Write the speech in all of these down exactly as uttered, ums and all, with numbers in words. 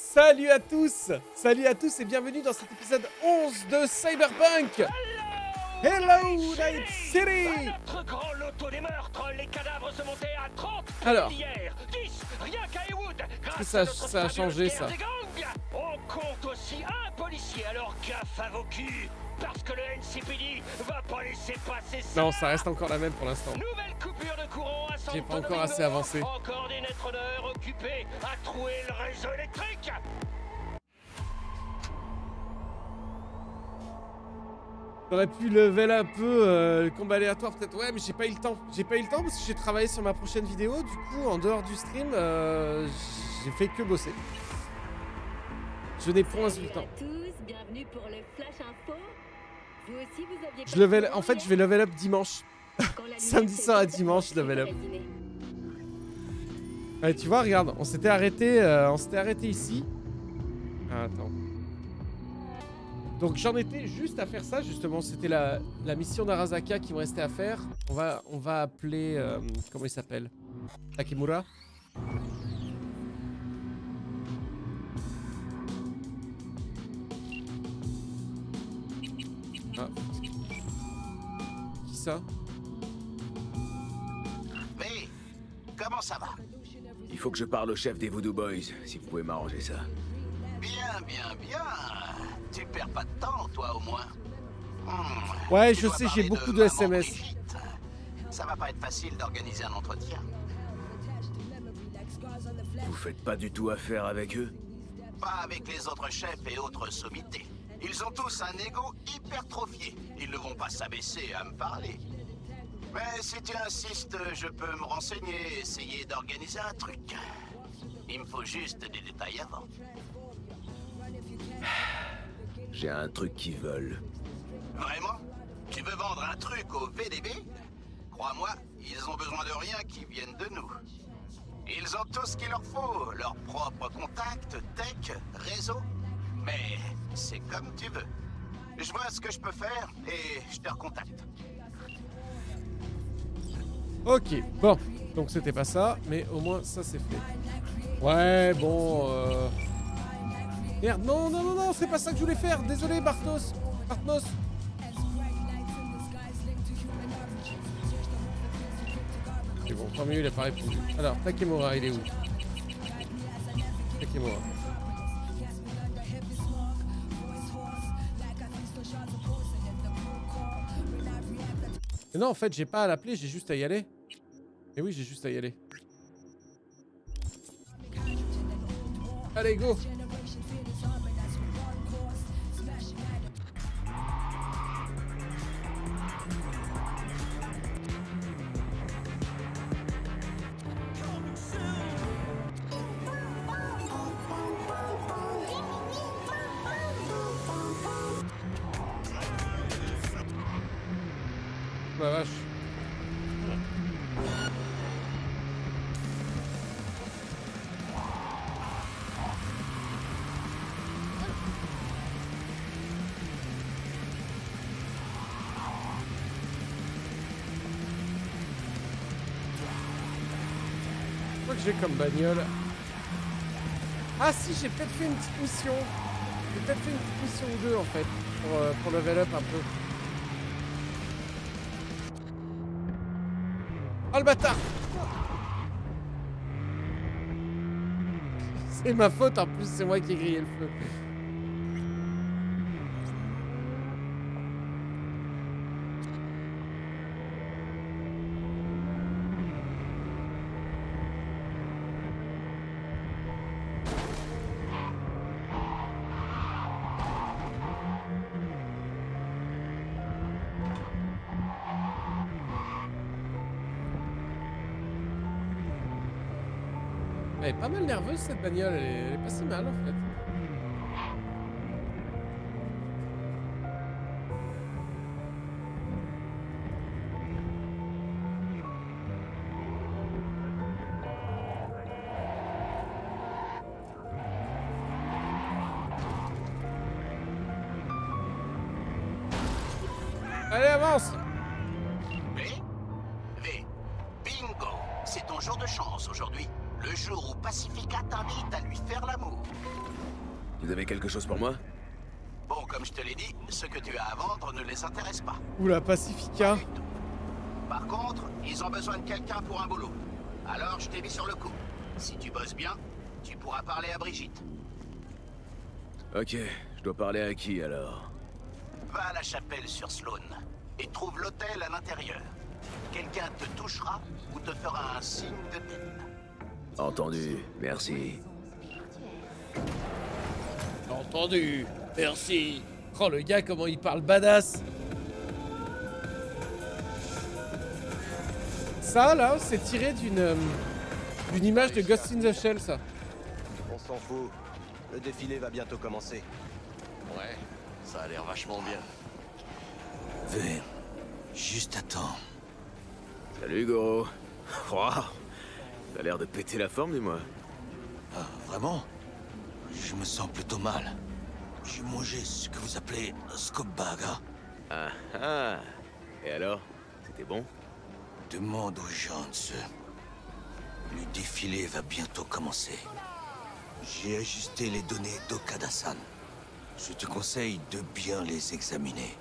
Salut à tous, salut à tous et bienvenue dans cet épisode onze de Cyberpunk. Hello Night City. Notre grand loto des meurtres, les cadavres se montaient à trente Alors, hier, dix, rien qu'à Heywood. que ça, ça a changé ça. On compte aussi un policier, alors gaffe à vos culs, parce que le N C P D va pas laisser passer ça. Non, ça reste encore la même pour l'instant. Nouvelle coupure de courant à San J'ai pas Antonio. encore assez avancé. Encore des netroneurs occupés à trouer le réseau électrique. J'aurais pu level un peu euh, le combat aléatoire peut-être. Ouais, mais j'ai pas eu le temps. J'ai pas eu le temps parce que j'ai travaillé sur ma prochaine vidéo. Du coup, en dehors du stream, euh, j'ai fait que bosser. Je n'ai pour l'instant le temps. tous, bienvenue pour le Flash Info. Vous aussi, vous aviez Je level, en fait, je vais level up dimanche. Samedi soir à dimanche, je level up. Ouais, tu vois, regarde, on s'était arrêté, euh, on s'était arrêté ici. Ah, attends. Donc j'en étais juste à faire ça, justement. C'était la, la mission d'Arasaka qui me restait à faire. On va, on va appeler, euh, comment il s'appelle, Takemura. Ah. Qui ça? Mais comment ça va? Il faut que je parle au chef des Voodoo Boys, si vous pouvez m'arranger ça. Bien, bien, bien. Tu perds pas de temps, toi, au moins. Hmm. Ouais, Tu je dois sais, j'ai parler beaucoup de maman S M S. Brigitte. Ça va pas être facile d'organiser un entretien. Vous faites pas du tout affaire avec eux? Pas avec les autres chefs et autres sommités. Ils ont tous un ego hypertrophié. Ils ne vont pas s'abaisser à me parler. Mais si tu insistes, je peux me renseigner et essayer d'organiser un truc. Il me faut juste des détails avant. J'ai un truc qui vole. Vraiment? Tu veux vendre un truc au V D B? Crois-moi, ils ont besoin de rien qui vienne de nous. Ils ont tout ce qu'il leur faut, leurs propres contacts, tech, réseau. Mais c'est comme tu veux. Je vois ce que je peux faire et je te recontacte. Ok, bon. Donc c'était pas ça, mais au moins ça c'est fait. Ouais, bon... Euh... Merde, non, non, non, non, c'est pas ça que je voulais faire. Désolé, Bartos. Bartos. C'est bon, tant mieux, il a pas répondu. Alors, Takemura, il est où? Takemura. Mais non, en fait, j'ai pas à l'appeler, j'ai juste à y aller. Et oui, j'ai juste à y aller. Allez, go! La vache. Quoi que j'ai comme bagnole? Ah si, j'ai peut-être fait une petite mission. J'ai peut-être fait une petite mission ou deux en fait pour, euh, pour level up un peu. Oh le bâtard! C'est ma faute en plus, c'est moi qui ai grillé le feu. Elle est pas mal nerveuse cette bagnole, elle est, elle est pas si mal en fait. Allez, avance! V? V. Bingo! C'est ton jour de chance aujourd'hui. Le jour où Pacifica t'invite à lui faire l'amour. Vous avez quelque chose pour moi? Bon, comme je te l'ai dit, ce que tu as à vendre ne les intéresse pas. Oula, Pacifica. Du tout. Par contre, ils ont besoin de quelqu'un pour un boulot. Alors, je t'ai mis sur le coup. Si tu bosses bien, tu pourras parler à Brigitte. Ok, je dois parler à qui alors? Va à la chapelle sur Sloan et trouve l'hôtel à l'intérieur. Quelqu'un te touchera ou te fera un signe de tête. Entendu, merci. Entendu. Merci. Oh, le gars, comment il parle badass. Ça, là, c'est tiré d'une euh, d'une image de Ghost in the Shell, ça. On s'en fout. Le défilé va bientôt commencer. Ouais, ça a l'air vachement bien. V, juste attends. Salut Goro. Waouh, t'as l'air de péter la forme, dis-moi. Ah, vraiment? Je me sens plutôt mal. J'ai mangé ce que vous appelez un scoop baga. Ah ah. Et alors? C'était bon? Demande aux gens de ce... Le défilé va bientôt commencer. J'ai ajusté les données d'Okada-san. Je te conseille de bien les examiner.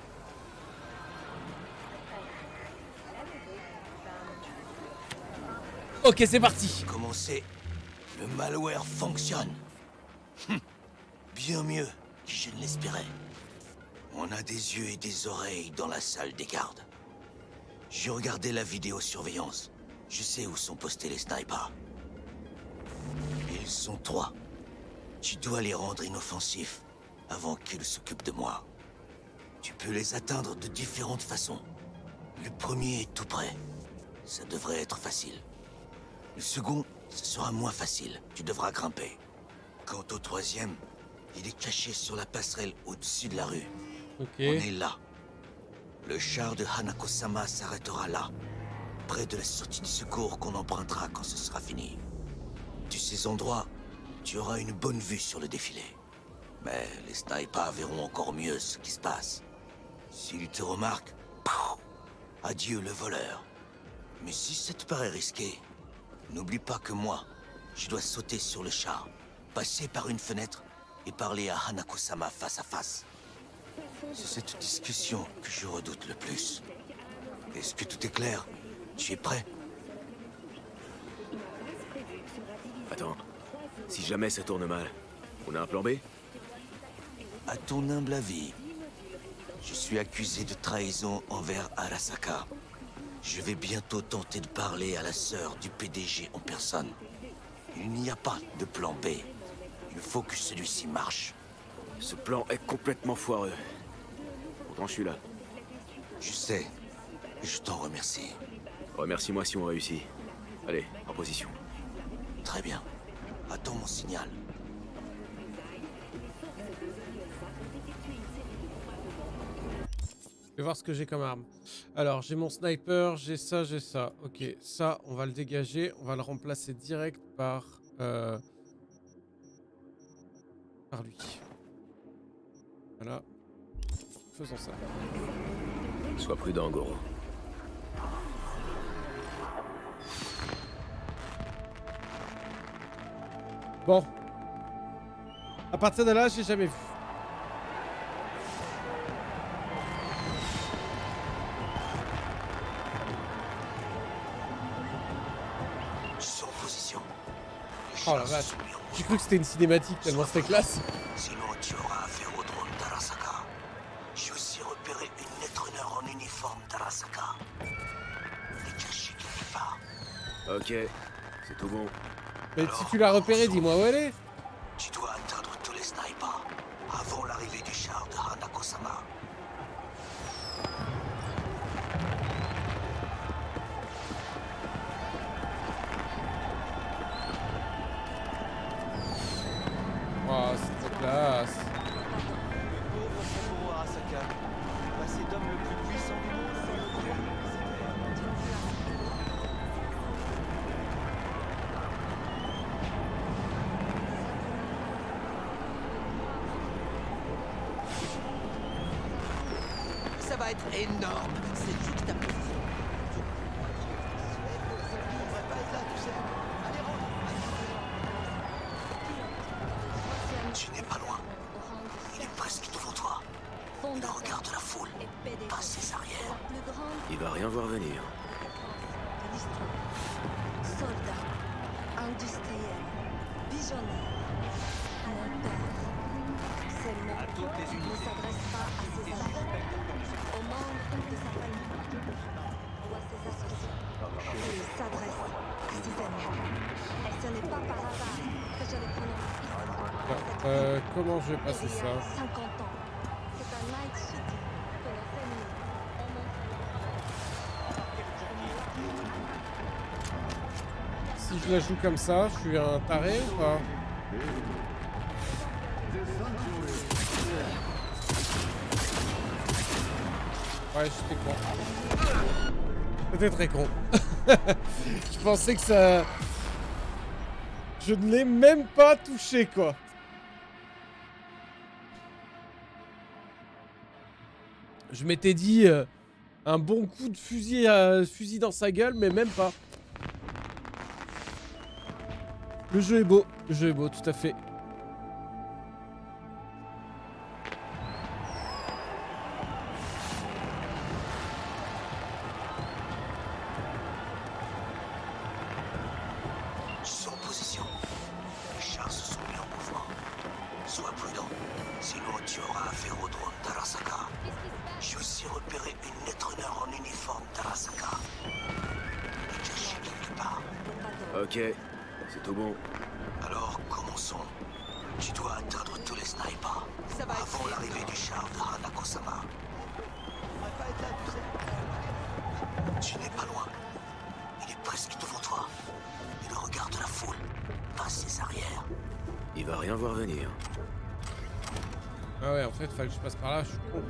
Ok, c'est parti. Commencez. Le malware fonctionne. Hum. Bien mieux que je ne l'espérais. On a des yeux et des oreilles dans la salle des gardes. J'ai regardé la vidéosurveillance. Je sais où sont postés les snipers. Ils sont trois. Tu dois les rendre inoffensifs avant qu'ils s'occupent de moi. Tu peux les atteindre de différentes façons. Le premier est tout près. Ça devrait être facile. Le second, ce sera moins facile. Tu devras grimper. Quant au troisième, il est caché sur la passerelle au-dessus de la rue. Ok. On est là. Le char de Hanako-sama s'arrêtera là, près de la sortie de secours qu'on empruntera quand ce sera fini. De ces endroits, tu auras une bonne vue sur le défilé. Mais les snipers verront encore mieux ce qui se passe. S'ils te remarquent, pouf, adieu le voleur. Mais si ça te paraît risqué, n'oublie pas que moi, je dois sauter sur le char, passer par une fenêtre et parler à Hanako-sama face à face. C'est cette discussion que je redoute le plus. Est-ce que tout est clair? Tu es prêt? Attends, si jamais ça tourne mal, on a un plan B? À ton humble avis, je suis accusé de trahison envers Arasaka. Je vais bientôt tenter de parler à la sœur du P D G en personne. Il n'y a pas de plan B. Il faut que celui-ci marche. Ce plan est complètement foireux. Pourtant, je suis là. Je sais. Je t'en remercie. Remercie-moi si on réussit. Allez, en position. Très bien. Attends mon signal. Je vais voir ce que j'ai comme arme. Alors, j'ai mon sniper, j'ai ça, j'ai ça. Ok, ça, on va le dégager. On va le remplacer direct par... Euh, par lui. Voilà. Faisons ça. Sois prudent, Goro. Bon. À partir de là, j'ai jamais vu. Je suis en position. Oh la vache. J'ai cru que c'était une cinématique tellement c'était classe. Sinon, tu auras affaire au drone d'Arasaka. J'ai aussi repéré une netrunner en uniforme d'Arasaka. Elle est cachée quelque part. Ok, c'est tout bon. Mais si tu l'as repéré, dis-moi où elle est. Tu dois atteindre tous les snipers avant l'arrivée du char de Hanako-sama. Oh, c'est classe. Pauvre Saburo Arasaka, passé d'homme le plus puissant du monde à le Ça va être énorme. C'est juxtaposition. On devrait pas être là, tu sais. Allez, rentre. Tu n'es pas loin. Il regarde la foule, pas ses arrières. Il va rien voir venir. Soldat, industriel, visionnaire, mon père. Ces mots ne s'adressent pas à ses amis, aux membres de sa famille ou à ses associés. Il s'adresse précisément. Et ce n'est pas par hasard que je les prononce ici. Euh, comment je vais passer Il y a ça? cinquante ans, c'est à Night City que nos ennemis ont montré. Si je la joue comme ça, je suis un taré ou pas? Ouais, j'étais con. C'était très con. Je pensais que ça... Je ne l'ai même pas touché, quoi. Je m'étais dit euh, un bon coup de fusil, à, fusil dans sa gueule, mais même pas. Le jeu est beau, le jeu est beau, tout à fait. Sans position. Les chars se sont mis en mouvement. Sois prudent, sinon tu auras affaire au drone d'Arasaka. J'ai aussi repéré une netrunner en uniforme d'Arasaka. Il est caché quelque part. Ok, c'est tout bon. Alors commençons. Tu dois atteindre tous les snipers Ça va être avant fait. l'arrivée du char de Hanako-sama. On va pas être là, tu sais. Tu n'es pas loin. Il est presque devant toi. Il regarde la foule, pas ses arrières. Il va rien voir venir. Ah ouais, en fait, fallait que je passe par là, je suis con.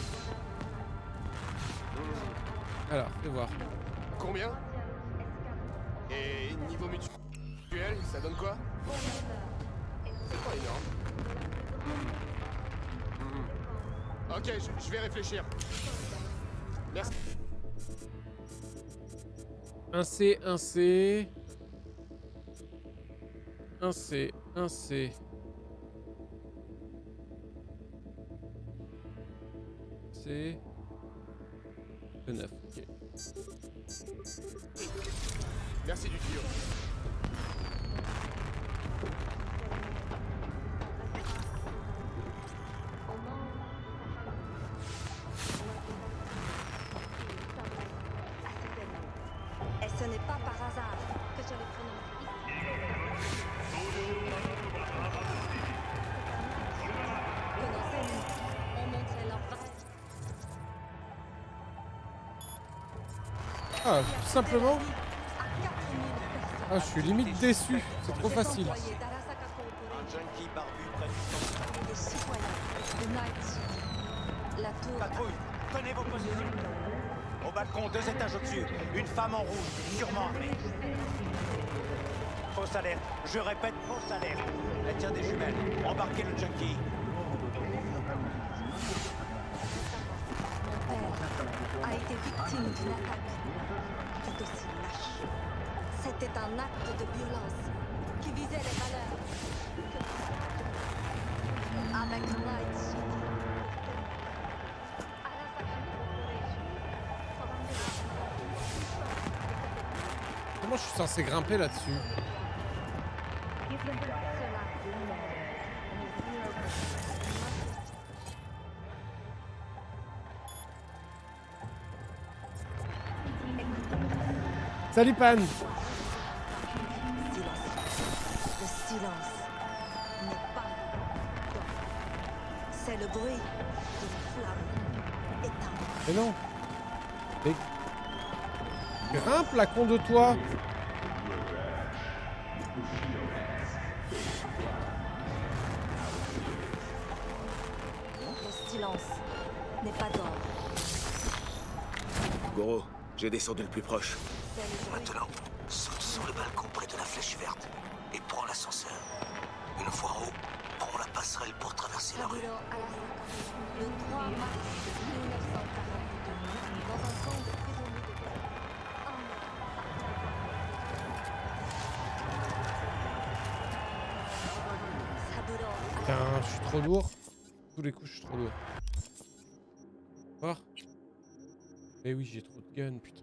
Alors, fais voir. Combien? Et niveau mutuel, ça donne quoi? C'est pas énorme. Mhm. Ok, je, je vais réfléchir. Merci. Un C, un C. Un C, un C. C. De neuf, ok. Merci du tuyau. Et ce n'est pas par hasard que je les prononce ici. Que nos ennemis ont montré leur vrai. Ah, tout simplement. Ah, je suis limite déçu. C'est trop facile. Un junkie barbu près du centre. Les citoyens de Night City. La tour. Patrouille, prenez vos positions. Au balcon, deux étages au-dessus. Une femme en rouge, sûrement armée. Fausse alerte. Je répète, fausse alerte. Elle tient des jumelles. Embarquez le junkie. Mon père a été victime d'une attaque tout aussi lâche. C'était un acte de violence qui visait les valeurs que... Avec Night City. Comment je suis censé grimper là-dessus? Salut Pan. Le silence n'est pas d'or. C'est le bruit d'une flamme éteinte. Mais non. Mais... Grimpe la con de toi. Le silence n'est pas d'or. Goro, j'ai descendu le plus proche. Maintenant, saute sur le balcon près de la flèche verte et prends l'ascenseur. Une fois en haut, prends la passerelle pour traverser la rue. Le trois mars mille neuf cent quarante-deux, dans un camp de prisonniers de guerre. Putain, je suis trop lourd. Tous les coups, je suis trop lourd. Voir. Mais oui, j'ai trop de guns, putain.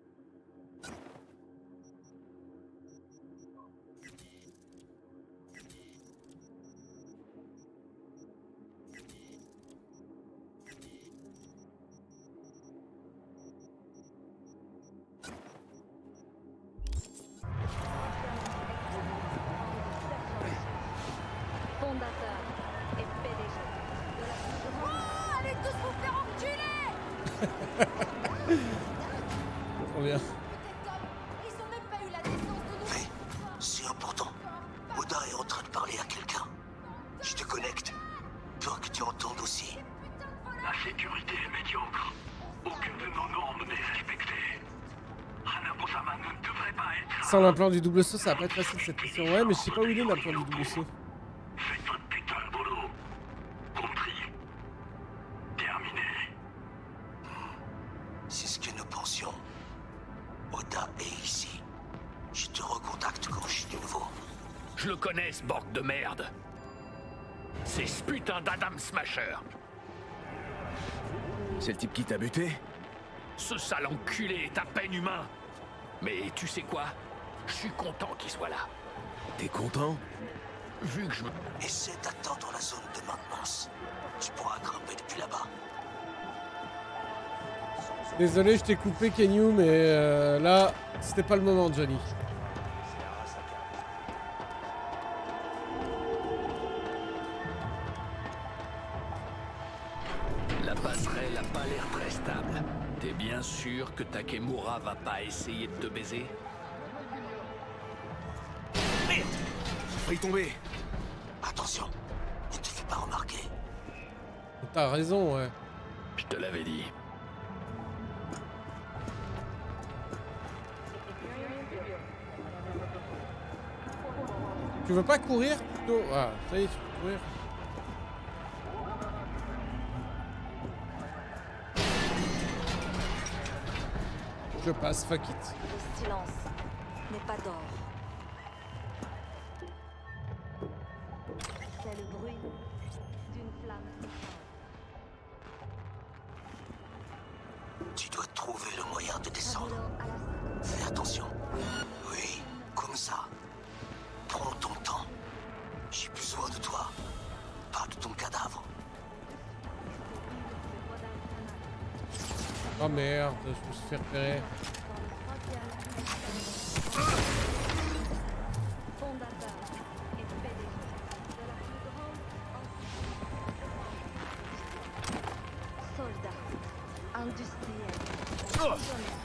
Fondateur et P D G de la plus grande... Oh, allez tous vous faire enculer! Trop bien. Ils ont même pas eu la décence de nous... Fais, c'est important. Oda est en train de parler à quelqu'un. Je te connecte. Toi que tu entendes aussi. La sécurité est médiocre. Aucune de nos normes n'est respectée. Hanako-sama ne devrait pas être... Sans l'implant du double saut, ça va pas être facile cette mission. Ouais, mais je sais pas où il est l'implant du double saut. Faites votre putain de boulot. Compris. Terminé. C'est ce que nous pensions. Oda est ici. Je te recontacte quand je suis de nouveau. Je le connais, ce Borg de merde. C'est ce putain d'Adam Smasher. C'est le type qui t'a buté? Ce sale enculé est à peine humain. Mais tu sais quoi? Je suis content qu'il soit là. T'es content? Vu que je... Essaie d'attendre la zone de maintenance. Tu pourras grimper depuis là-bas. Désolé, je t'ai coupé, Kenyu, mais euh, là, c'était pas le moment, Johnny. La passerelle a pas l'air très stable. T'es bien sûr que Takemura va pas essayer de te baiser? Merde! Failli tomber. Attention, ne te fais pas remarquer. T'as raison, ouais. Je te l'avais dit. Tu veux pas courir plutôt? Ah, ça y est, tu peux courir. Je passe, fuck it. Le silence n'est pas d'or. C'est le bruit d'une flamme éteinte. Tu dois trouver le moyen de descendre. Fais attention. Oui, comme ça. Prends ton temps. J'ai besoin de toi. Pas de ton cadavre. Oh merde, je me suis fait repérer. Fondateur et P D G de la plus grande ancienne. Soldat, industriel, visionnaire.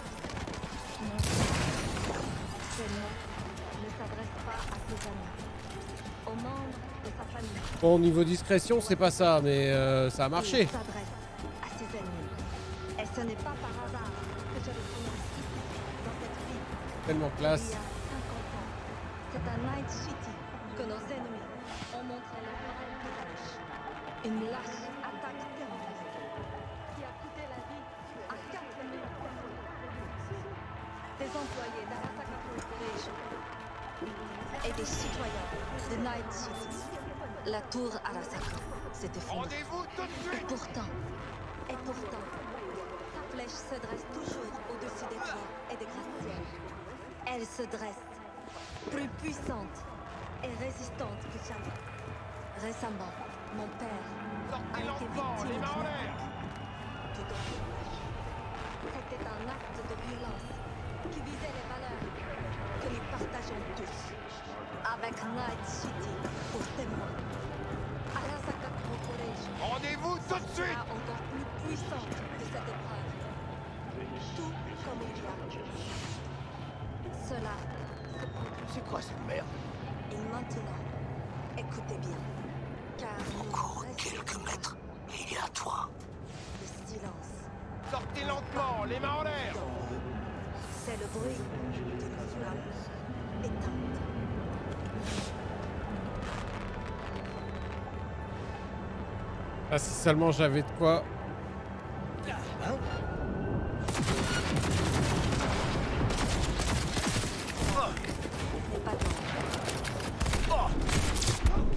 Ces mots ne s'adressent pas à ses amis, aux membres de sa famille. Bon, niveau discrétion, c'est pas ça, mais euh, ça a marché. Il s'adresse à ses ennemis. Et ce n'est pas par hasard que je le prononce ici, dans cette ville. Tellement classe. Il y a cinquante ans, c'est à Night City que nos ennemis ont montré leur vrai visage. Une lâche attaque terroriste qui a coûté la vie à quatre mille personnes. Des employés d'Arasaka Corporation et des citoyens de Night City. La tour Arasaka s'est effondrée. Rendez-vous tout de suite! Et pourtant, et pourtant, sa flèche se dresse toujours au-dessus des toits et des gratte-ciels. Elle se dresse, plus puissante et résistante que jamais. Récemment, mon père a été victime d'une attaque. Tout au plus, c'était un acte de violence qui visait les valeurs que nous partageons tous. Avec Night City pour témoin. Arasaka Corporation. Rendez-vous tout de suite! Sera encore plus puissante que cette épreuve. Tout comme il y a. Cela se produit. C'est quoi cette merde? Et maintenant, écoutez bien. Car Encore quelques mètres, et il est à toi. le silence. Sortez lentement, les mains en l'air! C'est le bruit d'une flamme éteinte. Ah, si seulement j'avais de quoi.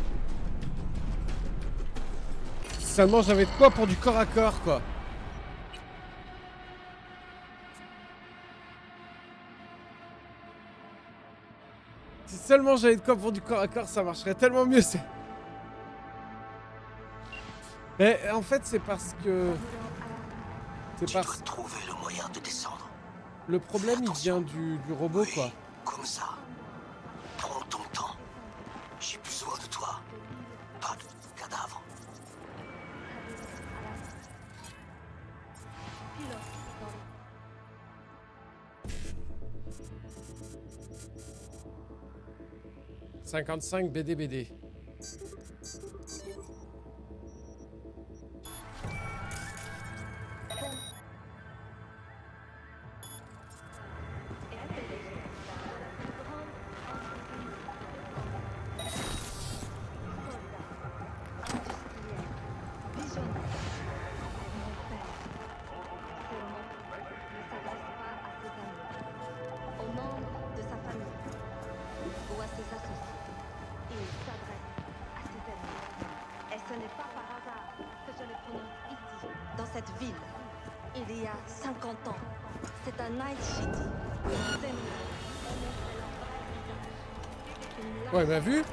Si seulement j'avais de quoi pour du corps à corps, quoi. seulement j'avais de quoi pour du corps à corps, ça marcherait tellement mieux. C'est... Mais en fait, c'est parce que... C'est Tu parce... dois trouver le moyen de descendre. Le problème, il vient du, du robot, oui, quoi. Comme ça. Prends ton temps. J'ai besoin de toi. Pas de cadavre. cinquante-cinq B D B D. Ouais, bah vu.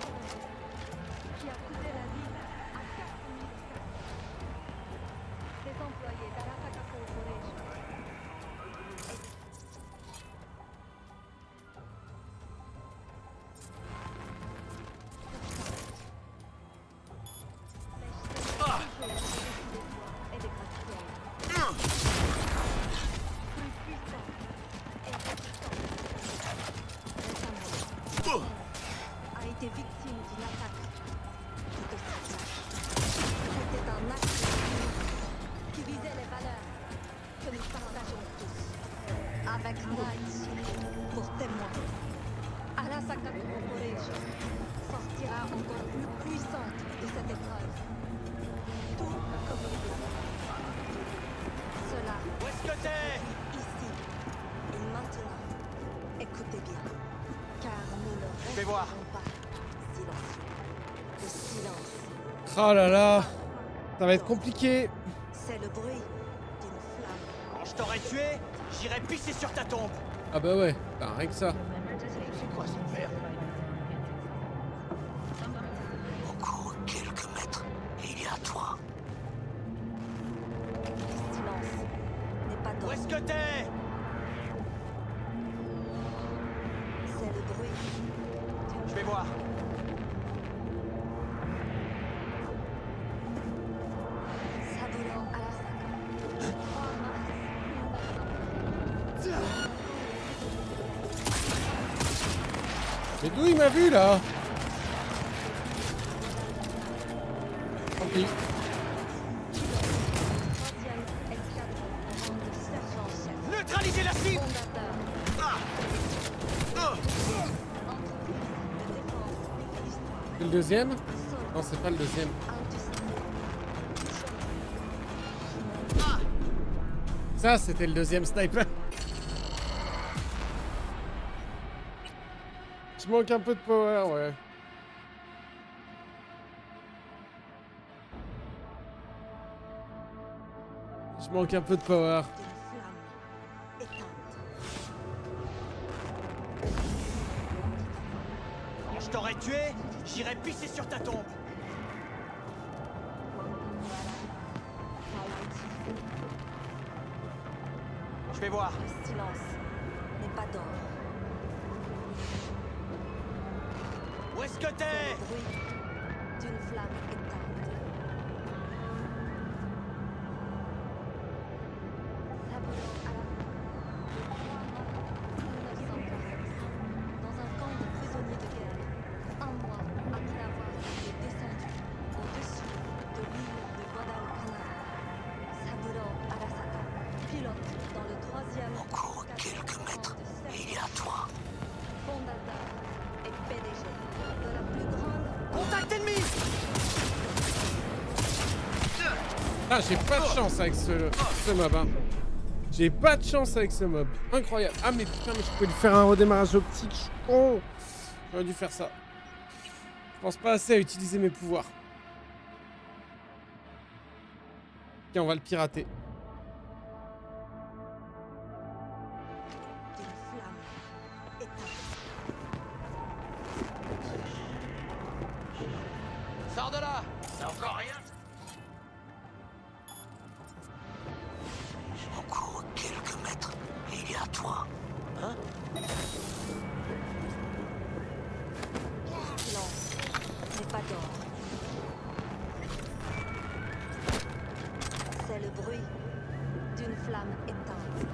Oh là là, ça va être compliqué. C'est le bruit d'une flamme. Quand je t'aurais tué, j'irais pisser sur ta tombe. Ah bah ouais, bah rien que ça. C'est quoi cette merde? Encore quelques mètres et il est à toi. Le silence n'est pas d'ordre. Où est-ce que t'es? C'est le bruit d'une... Je vais voir. Mais d'où il m'a vu là? Tant pis. Neutralisez la cible. C'est le deuxième? Non, c'est pas le deuxième. Ça, c'était le deuxième sniper. Je manque un peu de power, ouais. Je manque un peu de power. Quand je t'aurais tué, j'irais pisser sur ta tombe. Je vais voir. Le silence n'est pas d'or. Où est-ce que t'es? Le bruit d'une flamme éteinte. Dans un camp de prisonniers de guerre, un mois après avoir été descendu au-dessus de l'île de Guadalcanal, Saburo Arasaka, pilote dans le troisième... Encore quelques mètres et il est à toi. Fondateur et P D G de la plus grande... Contact ennemi! Ah, j'ai pas de chance avec ce, ce mob, hein. J'ai pas de chance avec ce mob. Incroyable. Ah, mais putain, mais je peux lui faire un redémarrage optique. Je suis con. J'aurais dû faire ça. Je pense pas assez à utiliser mes pouvoirs. Ok, on va le pirater. Sors de là! T'as encore rien? Encore quelques mètres et il est à toi. Hein? Silence. Mais pas d'or. C'est le bruit d'une flamme éteinte.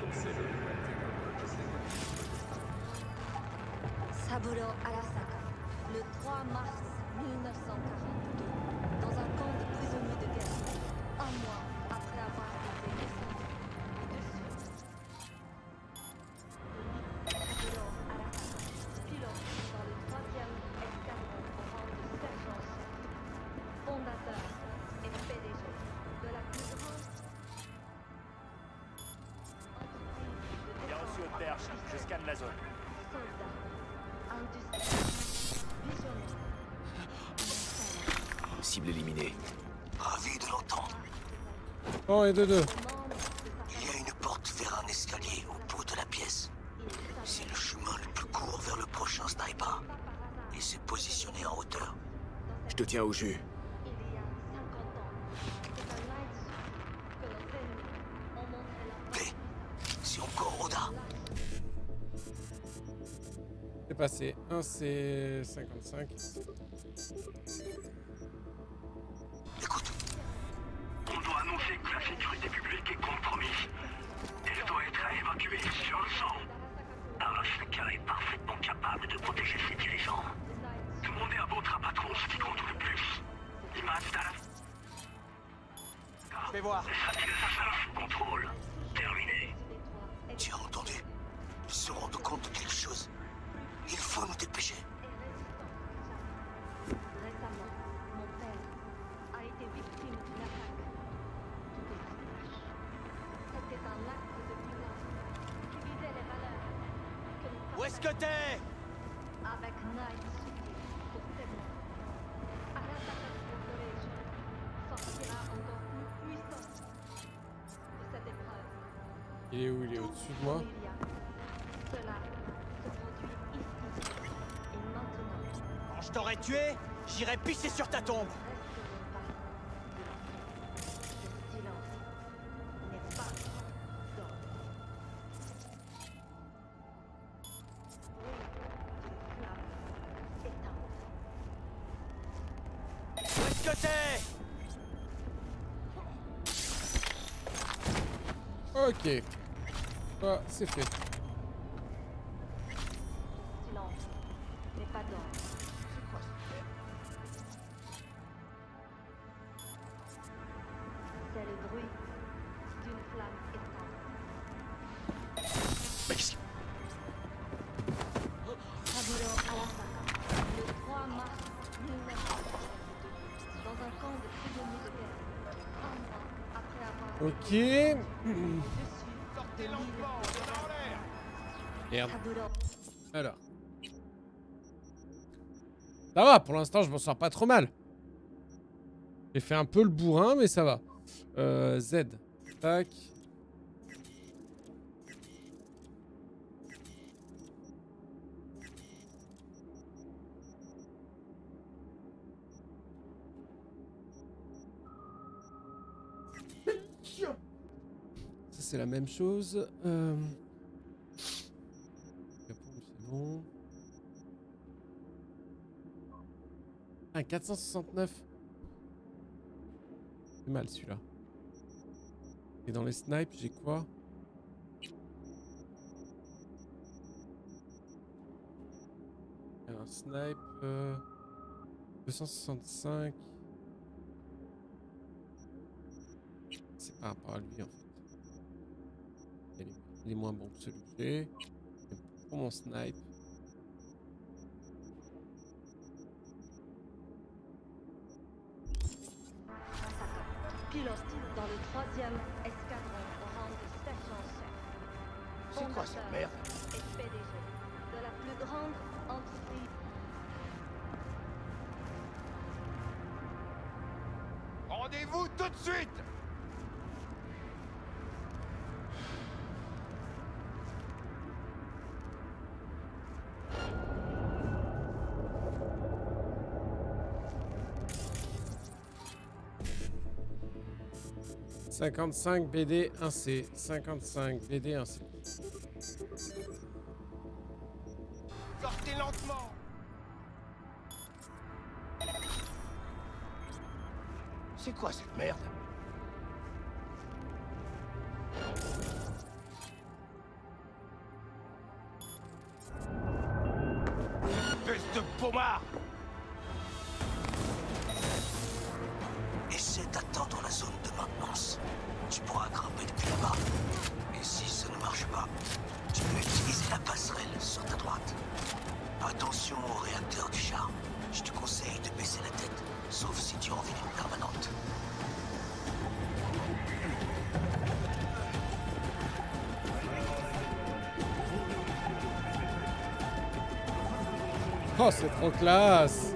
Saburo Arasaka, le trois mars mille neuf cent quarante-deux, dans un camp de prisonniers de guerre, un mois après avoir été descendu au-dessus. Saburo Arasaka, pilote dans le troisième escadron au rang de sergent chef, fondateur et P D G de la plus grande Bien reçu au perche, je scanne la zone. soldat, industrie, visionnaire. Cible éliminée. Ravi de l'entendre. Oh, et deux deux. Il y a une porte vers un escalier au bout de la pièce. C'est le chemin le plus court vers le prochain sniper. Il s'est positionné en hauteur. Je te tiens au jus. P, c'est encore Oda. C'est passé. Un, c'est cinquante-cinq. Écoute. On doit annoncer que la sécurité publique est compromise. Elle doit être évacuée sur le sang. Arasaka est parfaitement capable de protéger ses dirigeants. Demandez à votre patron ce qui compte le plus. Image d'Ala. Je vais voir. Sous contrôle. Terminé. Tu as entendu? Ils se rendent compte de quelque chose. Il faut nous dépêcher. Récemment, mon père a été victime d'une attaque. Tout est flash. C'était un acte de violence qui visait les valeurs que nous Où est-ce que t'es? avec Night City pour témoin. Arasaka Corporation sortira encore plus puissant de cette épreuve. Il est où? Il est au-dessus de moi. Il y a. Cela se produit ici et maintenant. Quand je t'aurais tué, j'irais pisser sur ta tombe. Le silence n'est pas d'ordre. Bruit d'une flamme éteinte. Où est-ce que t'es? Ok. Ah, c'est fait. Silence n'est pas d'ordre. Je crois. C'est le bruit d'une flamme éteinte. Mais qu'est-ce que... Saburo Arasaka, le trois mars mille neuf cent quarante-deux, dans un camp de prisonniers de guerre, un mois après avoir Ok. dessus Sortez lentement, en l'air. Merde. Saburo. Alors. Ça va, pour l'instant, je m'en sors pas trop mal. J'ai fait un peu le bourrin, mais ça va. Euh, Z. Tac. Ça, c'est la même chose. Euh... C'est bon. Ah, quatre cent soixante-neuf. C'est mal celui-là. Et dans les snipes, j'ai quoi? Un snipe. Euh... deux cent soixante-cinq. C'est par rapport à lui en fait. Il est, il est moins bon que celui que j'ai. Pour mon snipe. Pilote dans le troisième escadron au rang de sergent chef. C'est quoi cette merde? Et P D G de la plus grande entreprise. Rendez-vous tout de suite! cinquante-cinq B D un C. cinquante-cinq B D un C. Sortez lentement. C'est quoi cette merde? Espèce de pommard! Essaie d'attendre la zone de maintenance. Tu pourras grimper depuis là-bas. Et si ça ne marche pas, tu peux utiliser la passerelle sur ta droite. Attention au réacteur du char. Je te conseille de baisser la tête, sauf si tu as envie d'une permanente. Oh, c'est trop classe!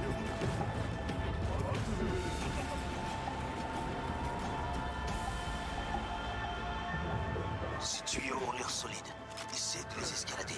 Si tu es au mur solide, essaie de les escalader.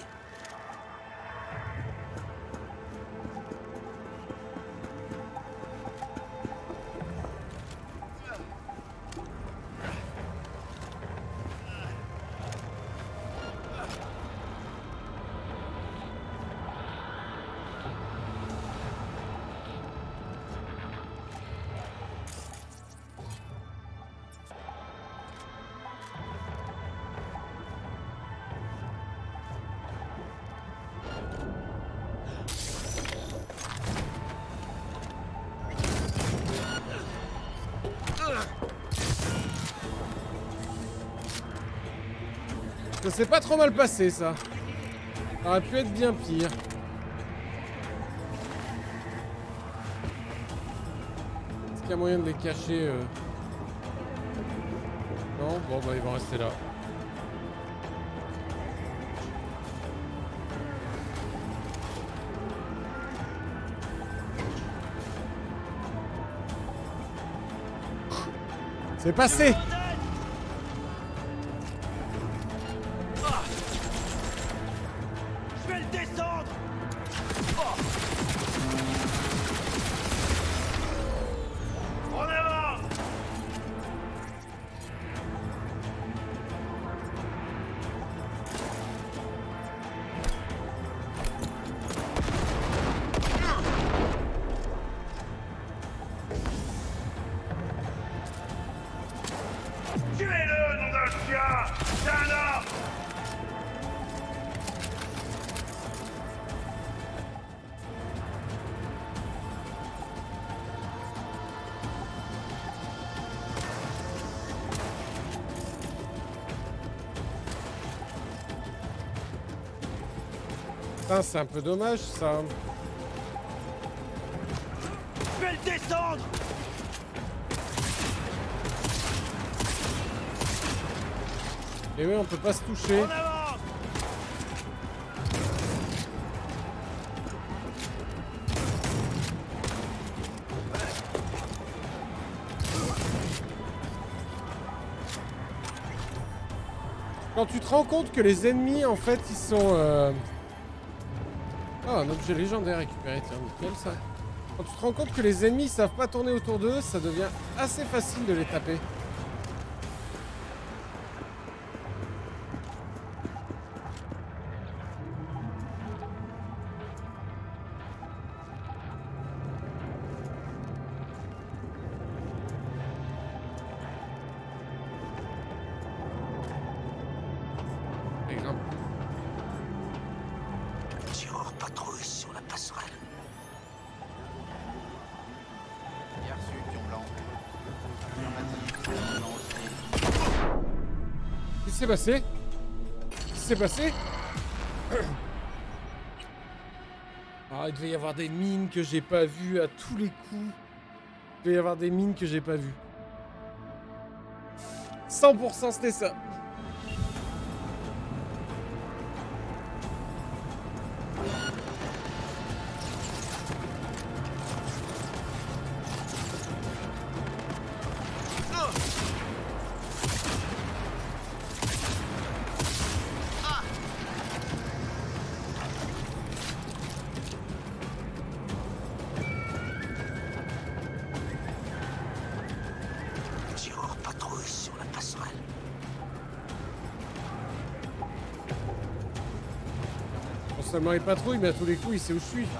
Ça s'est pas trop mal passé, ça. Ça aurait pu être bien pire. Est-ce qu'il y a moyen de les cacher euh... Non, bon bah ils vont rester là. C'est passé! Je vais le descendre. En avant. Tuez-le, nom d'un chien! C'est un homme! Putain, c'est un peu dommage, ça. Je vais le descendre. Et oui, on peut pas se toucher. En avant. Quand tu te rends compte que les ennemis, en fait, ils sont... Euh... Ah, un objet légendaire récupéré, tiens, nickel ça. Quand tu te rends compte que les ennemis, ils savent pas tourner autour d'eux, ça devient assez facile de les taper. Tireur patrouille sur la passerelle. Bien reçu, pion blanc. Affirmatif, blanc aussi. Qu'est-ce qui s'est passé? Qu'est-ce qui s'est passé? Ah, il devait y avoir des mines que j'ai pas vues à tous les coups. Il devait y avoir des mines que j'ai pas vues. cent pour cent c'était ça. Tireur patrouille seulement les patrouilles, mais à tous les coups, il sait où je suis.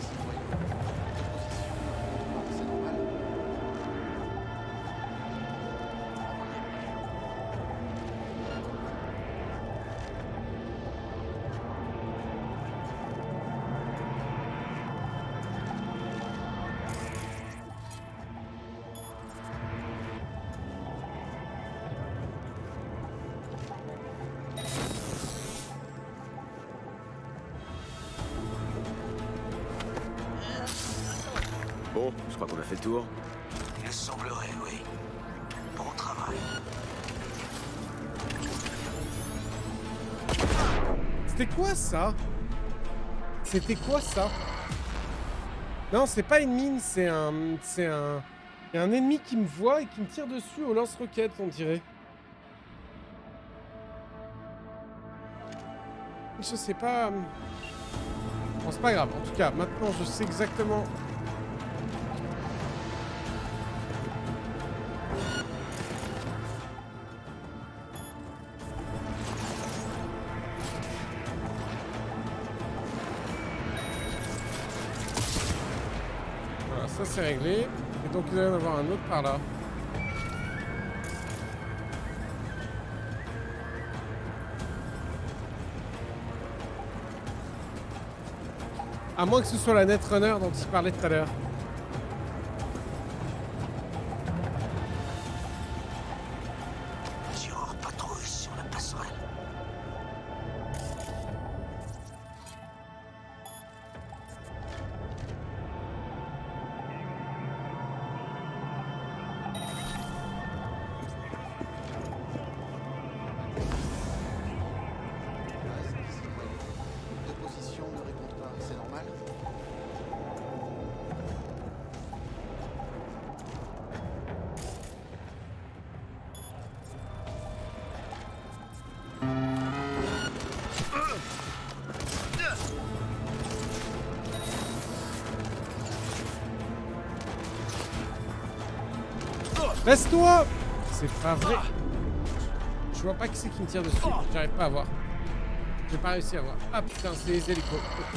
Bon, je crois qu'on a fait le tour. Il semblerait, oui. Bon travail. C'était quoi ça? C'était quoi ça? Non, c'est pas une mine, c'est un... C'est un... Il y a un ennemi qui me voit et qui me tire dessus au lance-roquette, on dirait. Je sais pas... Bon, c'est pas grave. En tout cas, maintenant, je sais exactement... Voilà, ça c'est réglé. Et donc, il doit y en avoir un autre par là. À moins que ce soit la Netrunner dont il parlait tout à l'heure. Tireur patrouille sur la passerelle. De position ne répond pas, c'est normal? Reste-toi! C'est pas vrai. Je vois pas qui c'est qui me tire dessus. J'arrive pas à voir. J'ai pas réussi à voir. Ah putain, c'est les hélicos. Ok.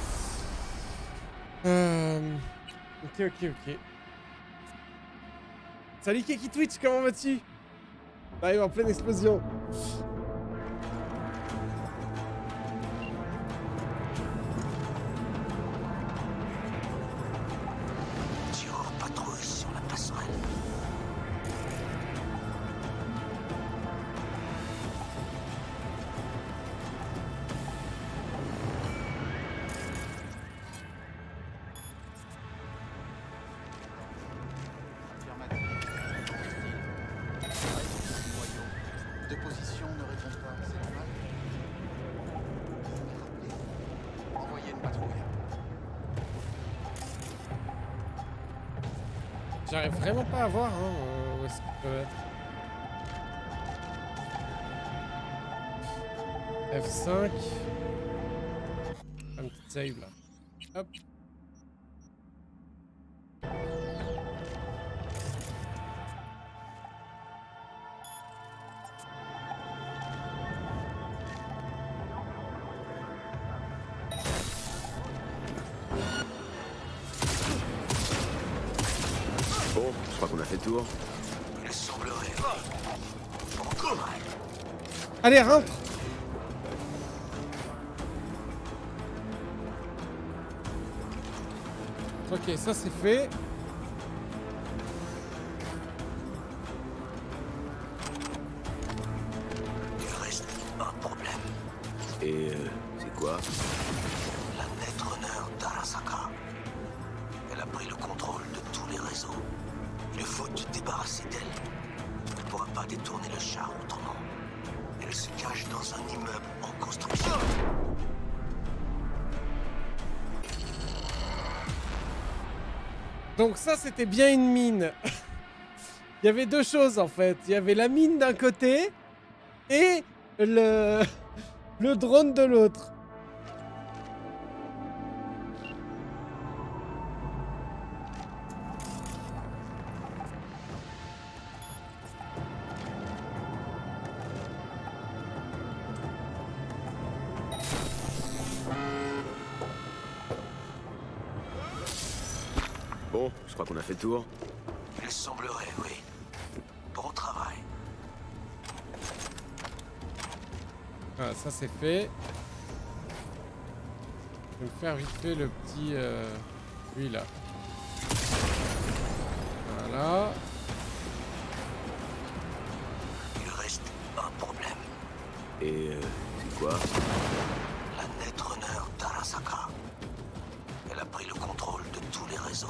Euh... Ok, ok, ok. Salut Keki Twitch, comment vas-tu? T'arrives en pleine explosion. Tireur patrouille sur la passerelle. De position ne répond pas, c'est normal? Envoyez une patrouille. J'arrive vraiment pas à voir hein, euh, où est-ce qu'ils peuvent être. F cinq. Un petit save là. Hop. Bon, je crois qu'on a fait le tour. Il semblerait. Bon travail. Allez, rentre! Ok, ça c'est fait. Il reste un problème. Et euh, c'est quoi? La Netrunner d'Arasaka. Elle a pris le contrôle de tous les réseaux. Il faut te débarrasser d'elle. Elle ne pourra pas détourner le char autrement. Elle se cache dans un immeuble en construction. Donc ça c'était bien une mine. Il y avait deux choses en fait. Il y avait la mine d'un côté et le, le drone de l'autre. Je crois qu'on a fait le tour. Il semblerait, oui. Bon travail. Ah, ça c'est fait. Je vais me faire vite fait le petit... Euh, lui là. Voilà. Il reste un problème. Et euh, c'est quoi? La Netrunner d'Arasaka. Elle a pris le contrôle de tous les réseaux.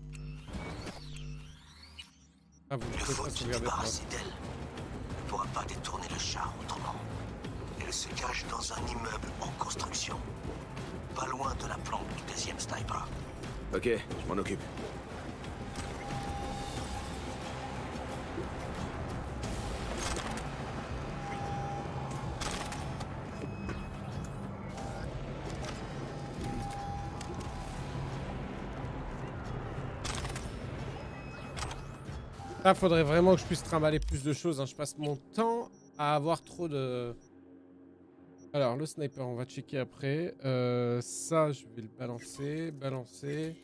Ah, vous Il faut se débarrasser d'elle. Elle ne pourra pas détourner le char autrement. Elle se cache dans un immeuble en construction. Pas loin de la plante du deuxième sniper. Ok, je m'en occupe. Là, faudrait vraiment que je puisse trimballer plus de choses. Hein. Je passe mon temps à avoir trop de... Alors, le sniper, on va checker après. Euh, ça, je vais le balancer. Balancer.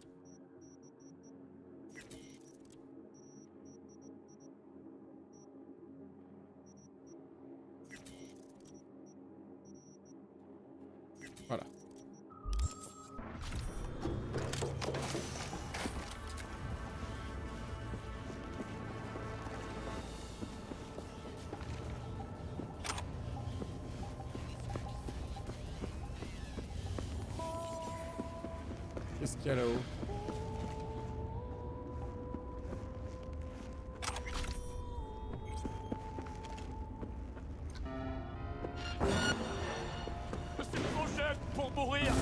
Voilà. Qu'est-ce qu'il y a là-haut? Je suis trop jeune pour mourir.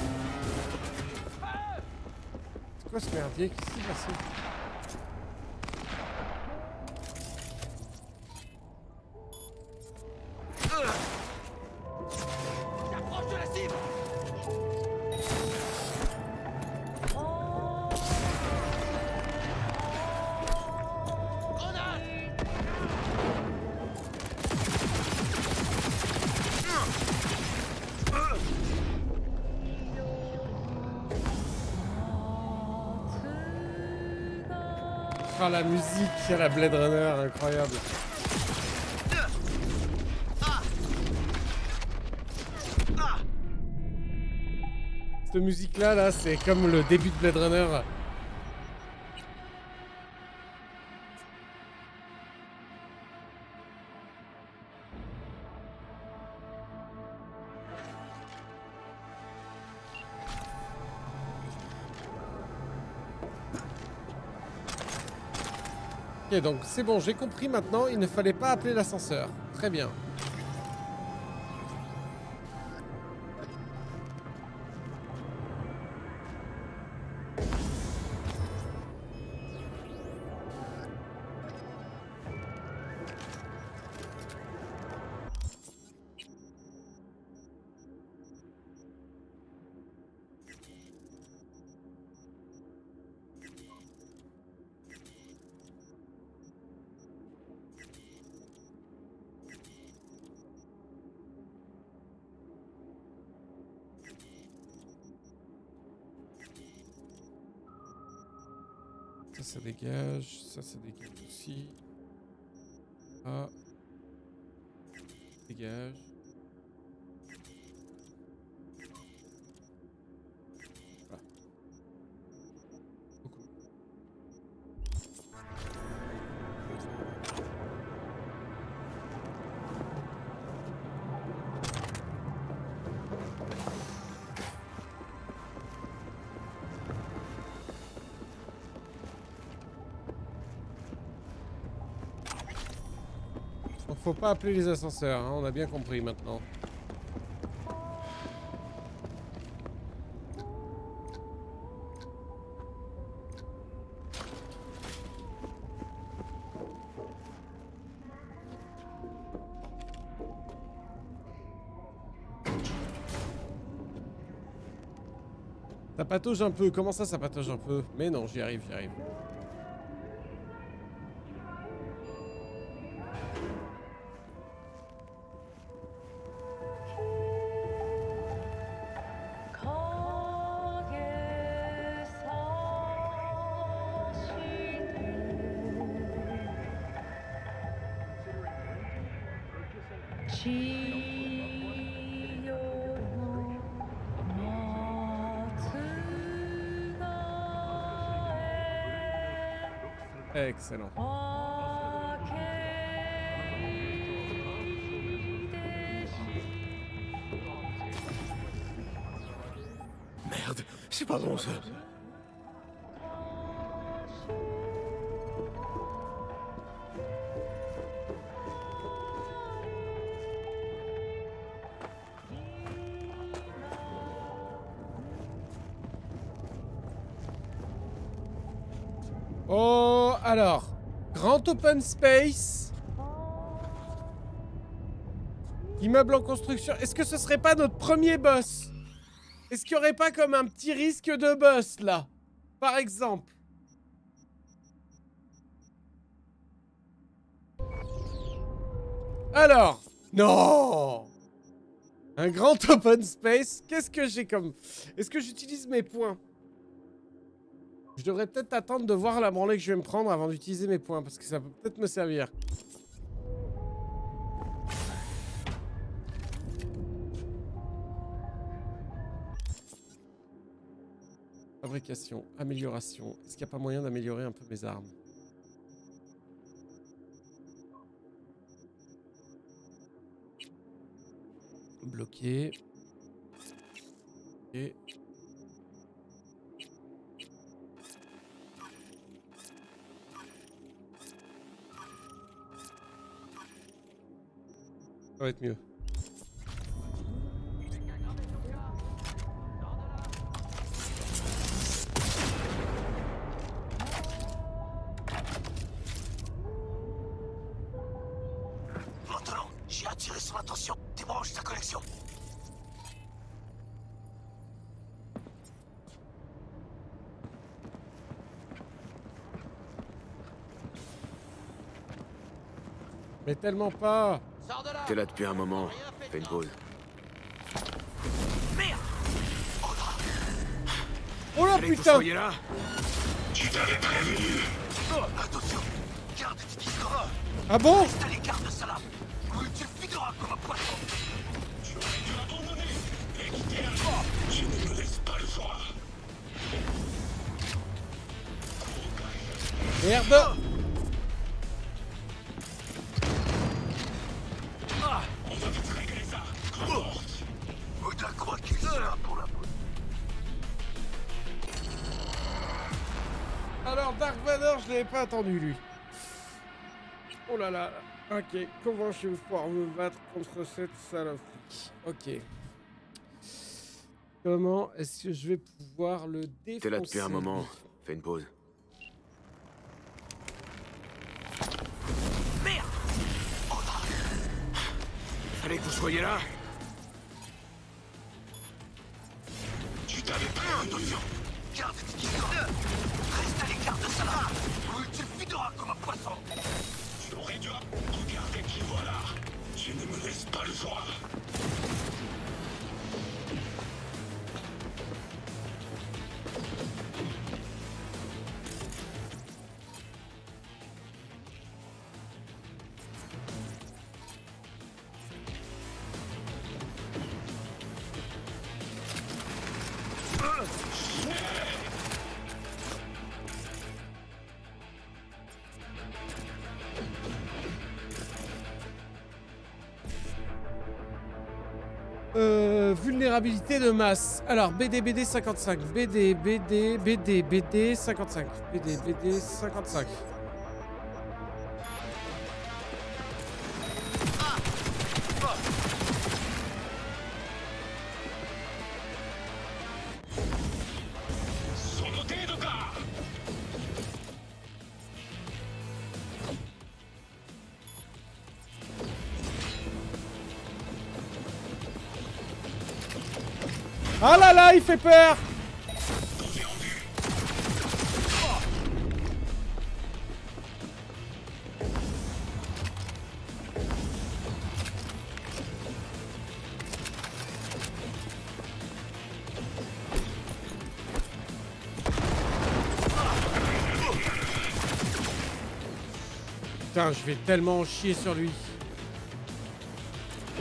C'est quoi ce merdier? Qu'est-ce qui s'est passé? J'approche de la cible. Ah, la musique à la Blade Runner, incroyable. Cette musique là, là, c'est comme le début de Blade Runner. Ok, donc c'est bon, j'ai compris maintenant, il ne fallait pas appeler l'ascenseur. Très bien. Ça, ça dégage. Ça, ça dégage aussi. Ah. Dégage. Voilà. Beaucoup. Donc, faut pas appeler les ascenseurs, hein, on a bien compris maintenant. Ça patauge un peu, comment ça ça patauge un peu? Mais non, j'y arrive, j'y arrive. Excellent. Merde, c'est pas bon ça. Oh, alors, grand open space. Immeuble en construction. Est-ce que ce serait pas notre premier boss? Est-ce qu'il y aurait pas comme un petit risque de boss, là? Par exemple. Alors. Non! Un grand open space. Qu'est-ce que j'ai comme... Est-ce que j'utilise mes points? Je devrais peut-être attendre de voir la branlée que je vais me prendre avant d'utiliser mes points, parce que ça peut peut-être me servir. Fabrication, amélioration. Est-ce qu'il n'y a pas moyen d'améliorer un peu mes armes? Bloqué. Et... ça va être mieux. Maintenant, j'ai attiré son attention. Débranche sa connexion. Mais tellement pas. T'es là depuis un moment. Fais une pause. Merde! Oh là Fallait que putain! vous soyez là. Tu t'avais prévenu. Oh, attention! Garde tes discours! Ah bon? Reste à l'écart de Salam! Ou tu le fideras comme un poisson! Tu aurais dû abandonner et quitter la mort. Je ne me laisse pas le choix. Merde! On va vite régler ça. Morte. Oda croit qu'il sera pour la poudre. Alors Dark Vador, je l'avais pas attendu lui. Oh là là. Ok, comment je vais pouvoir me battre contre cette saloperie? Ok. Comment est-ce que je vais pouvoir le défoncer? T'es là depuis un moment. Fais une pause. Merde! Fallait que vous soyez là. Tu t'avais prévenu. Garde tes discours! Reste à l'écart de Salam! Ou tu le fideras comme un poisson! Tu aurais dû regarder qui voilà. Je ne me laisse pas le choix. Euh, vulnérabilité de masse. Alors, B D, B D cinquante-cinq. B D, B D, B D, B D cinquante-cinq. B D, B D cinquante-cinq. Sont notés de gars. Ah là là, il fait peur! Putain, je vais tellement en chier sur lui.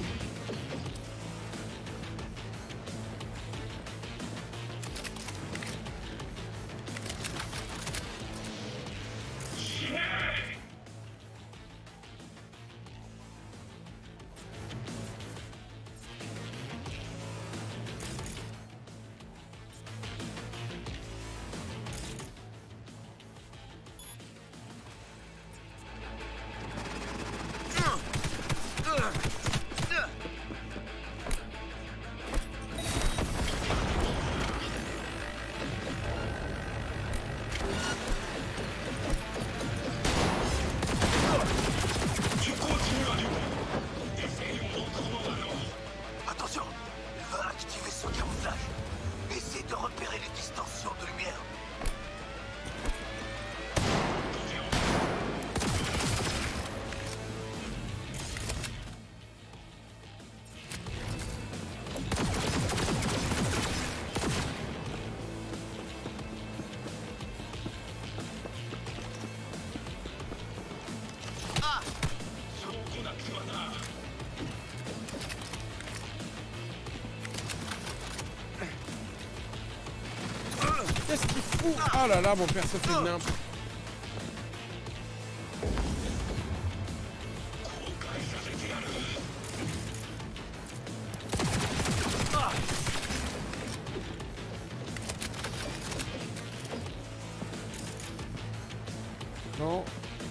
fou. Oh là là, mon père se fait de nimp. Non.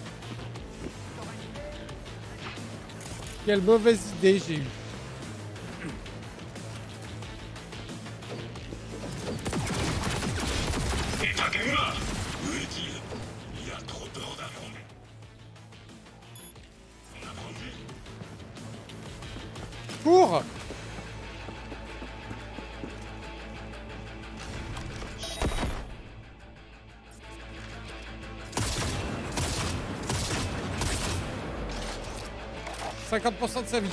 Quelle mauvaise idée j'ai eue. Et Takemura, où est-il? Il a trop peur d'affronter. On a vendu. Cours! cinquante pour cent de sa vie.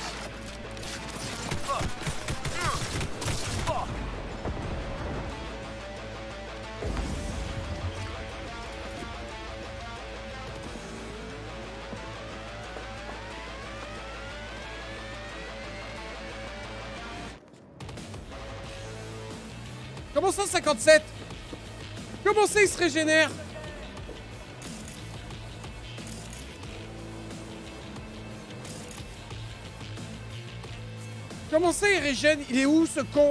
Comment ça, cinquante-sept? Comment ça, il se régénère? Comment ça, il régène? Il est où, ce con?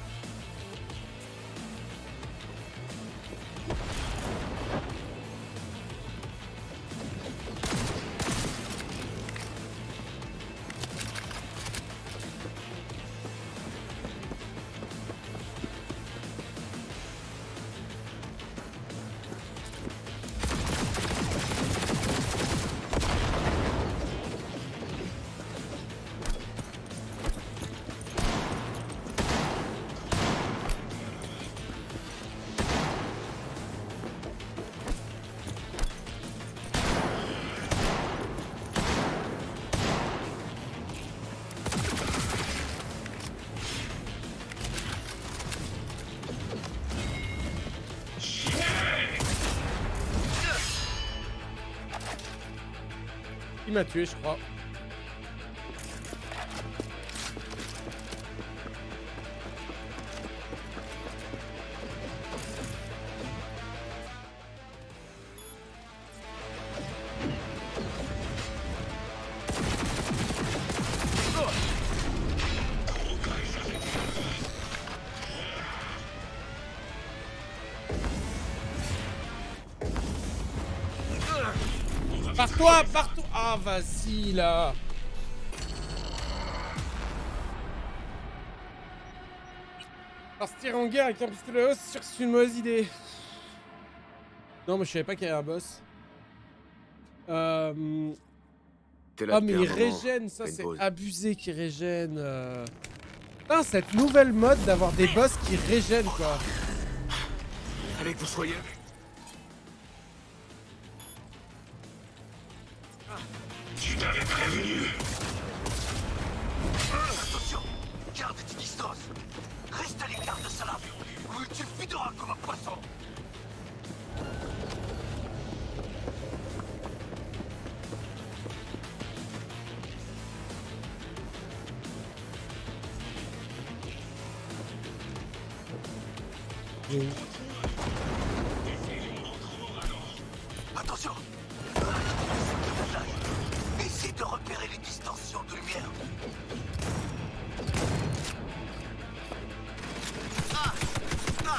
Il m'a tué, je crois. Pars-toi, pars-toi. Ah, vas-y, là. Partir en guerre avec un pistolet à os, c'est sûr que c'est une mauvaise idée. Non, mais je savais pas qu'il y avait un boss. Euh... Ah, mais il régène, ça, c'est abusé qu'il régène. Euh... Putain, cette nouvelle mode d'avoir des boss qui régènent, quoi. Fallait que vous soyez... Tu t'avais prévenu. Attention, garde tes distances. Reste à l'écart de ça là, ou tu le fideras comme un poisson. Oui. Attention. Essaye de repérer les distorsions de lumière. Ah ah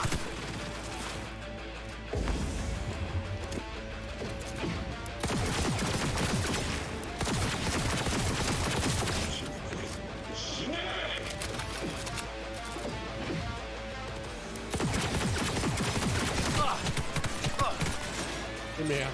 Et merde.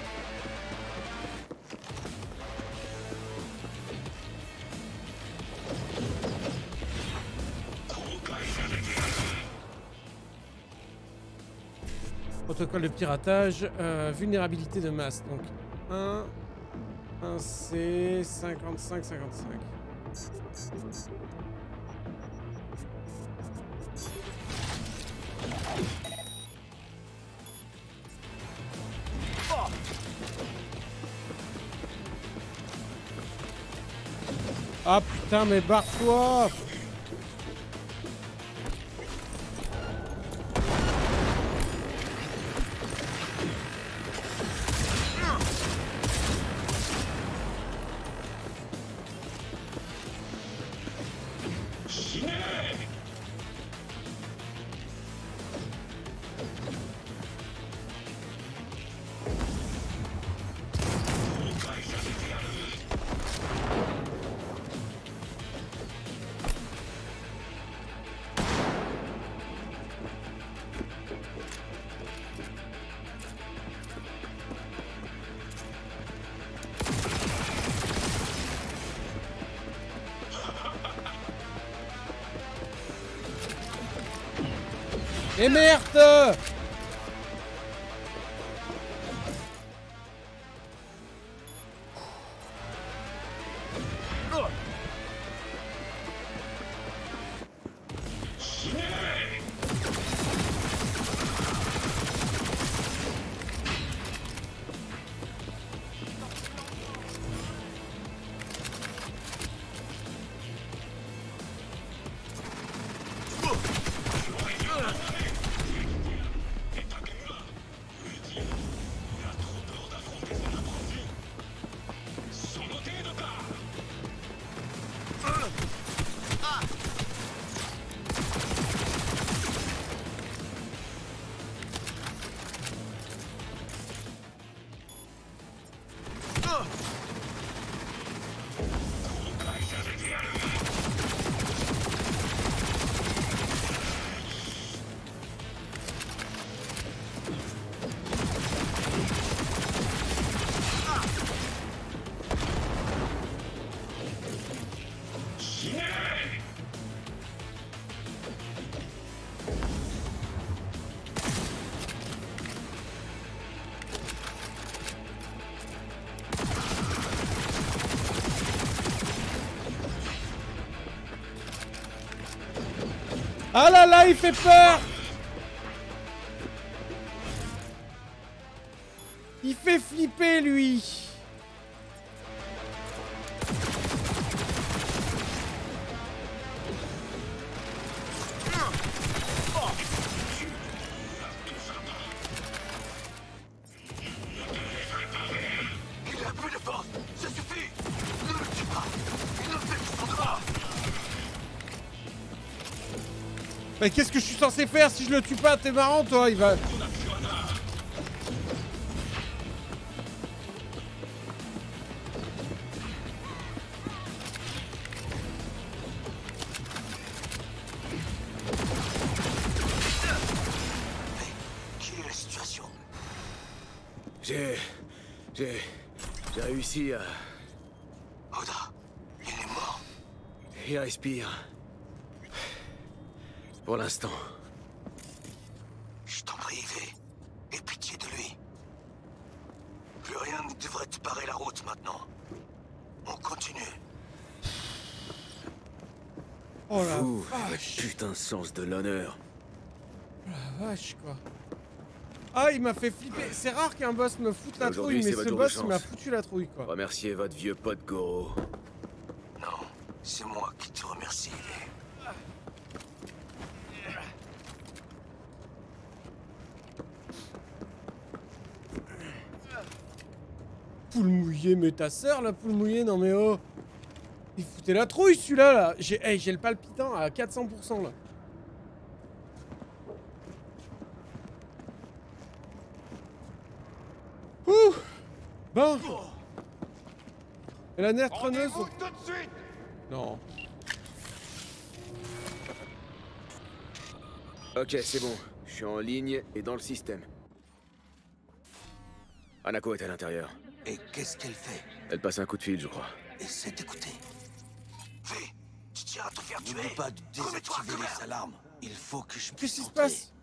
Protocole de piratage, euh, vulnérabilité de masse. Donc un, un C, cinquante-cinq, cinquante-cinq. Ah putain, mais barre-toi! Et merde! Ah là là, il fait peur! Il fait flipper, lui! Il a plus de force! Ça suffit! Ne le tue pas! Il ne fait que son droit! Mais qu'est-ce que je suis censé faire si je le tue pas? T'es marrant, toi, il va... Quelle est la situation? J'ai... J'ai... J'ai réussi à... Oda, il est mort. Il respire. Pour l'instant. Je t'en prie, V. Aie pitié de lui. Plus rien ne devrait te barrer la route maintenant. On continue. Oh la Fou, vache. avec putain de sens de l'honneur. Oh la vache, quoi. Ah, il m'a fait flipper. C'est rare qu'un boss me foute la Aujourd'hui, trouille, mais c'est votre ce jour de boss, il chance. m'a foutu la trouille, quoi. Remerciez votre vieux pote Goro. Non, c'est moi qui te remercie, V. Poule mouillée, mais ta sœur, la poule mouillée, non mais oh. Il foutait la trouille, celui-là, là. J'ai hey, j'ai le palpitant à quatre cents pour cent, là. Ouh. Bon. Et la nertreneuse... Rendez-vous tout de suite! Non. Ok, c'est bon. Je suis en ligne et dans le système. Hanako est à l'intérieur. Et qu'est-ce qu'elle fait? Elle passe un coup de fil, je crois. Essaie d'écouter. V, tu tiens à te faire tuer. N'oublie pas de désactiver les alarmes. Il faut que je puisse Qu'est-ce qui se entrer. passe?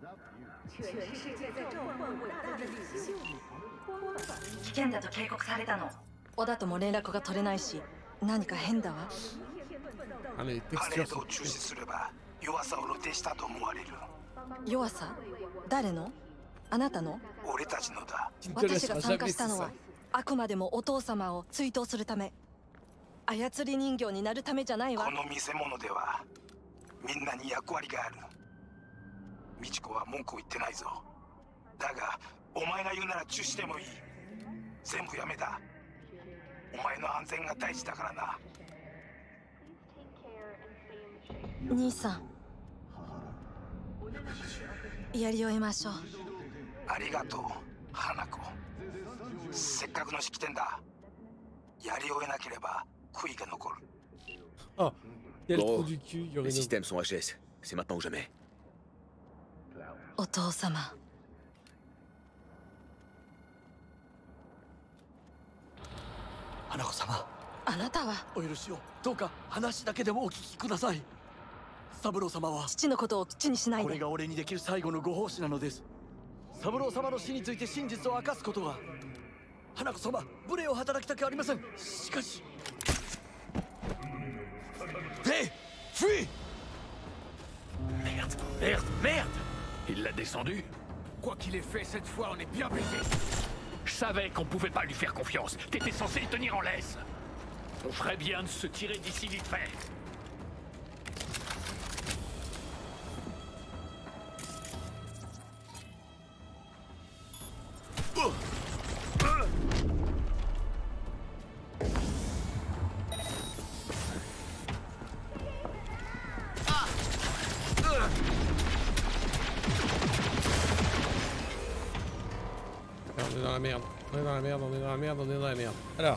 危険だと警告されたの。小田とも連絡が取れないし、何か変だわ。 Allez, パレ texture. ードを中止すれば弱さを露呈したと思われる。 弱さ？誰の？あなたの？ 俺たちのだ。 私が参加したのはあくまでもお父様を追悼するため。操り人形になるためじゃないわ。 この見せ物ではみんなに役割がある。美智子は文句を言ってないぞ。だがお前が言うなら中止でもいい。全部やめだ。お前の安全が大事だからな。 兄さん、やり終えましょう。 ありがとう、花子。せっかくの式典だ。やり終えなければ悔いが残る。 Oh, quel Goro, trou du cul, il y aurait les une... systèmes sont H S. C'est maintenant ou jamais. お父様。 花子様、 あなたはお許しを。どうか話だけでもお聞きください。 三郎様は父のことを口にしないで。 これが俺にできる最後のご奉仕なのです。三郎様の死について真実を明かすことが。花子様、無礼を働きたくありません。しかし。Hé, fuis! Merde, merde, merde! Il l'a descendu? Quoi qu'il ait fait, cette fois, on est bien baisé. Je savais qu'on pouvait pas lui faire confiance. T'étais censé le tenir en laisse. On ferait bien de se tirer d'ici vite fait. Oh. Euh. Ah. Euh. On est dans la merde, on est dans la merde, on est dans la merde, on est dans la merde. Alors.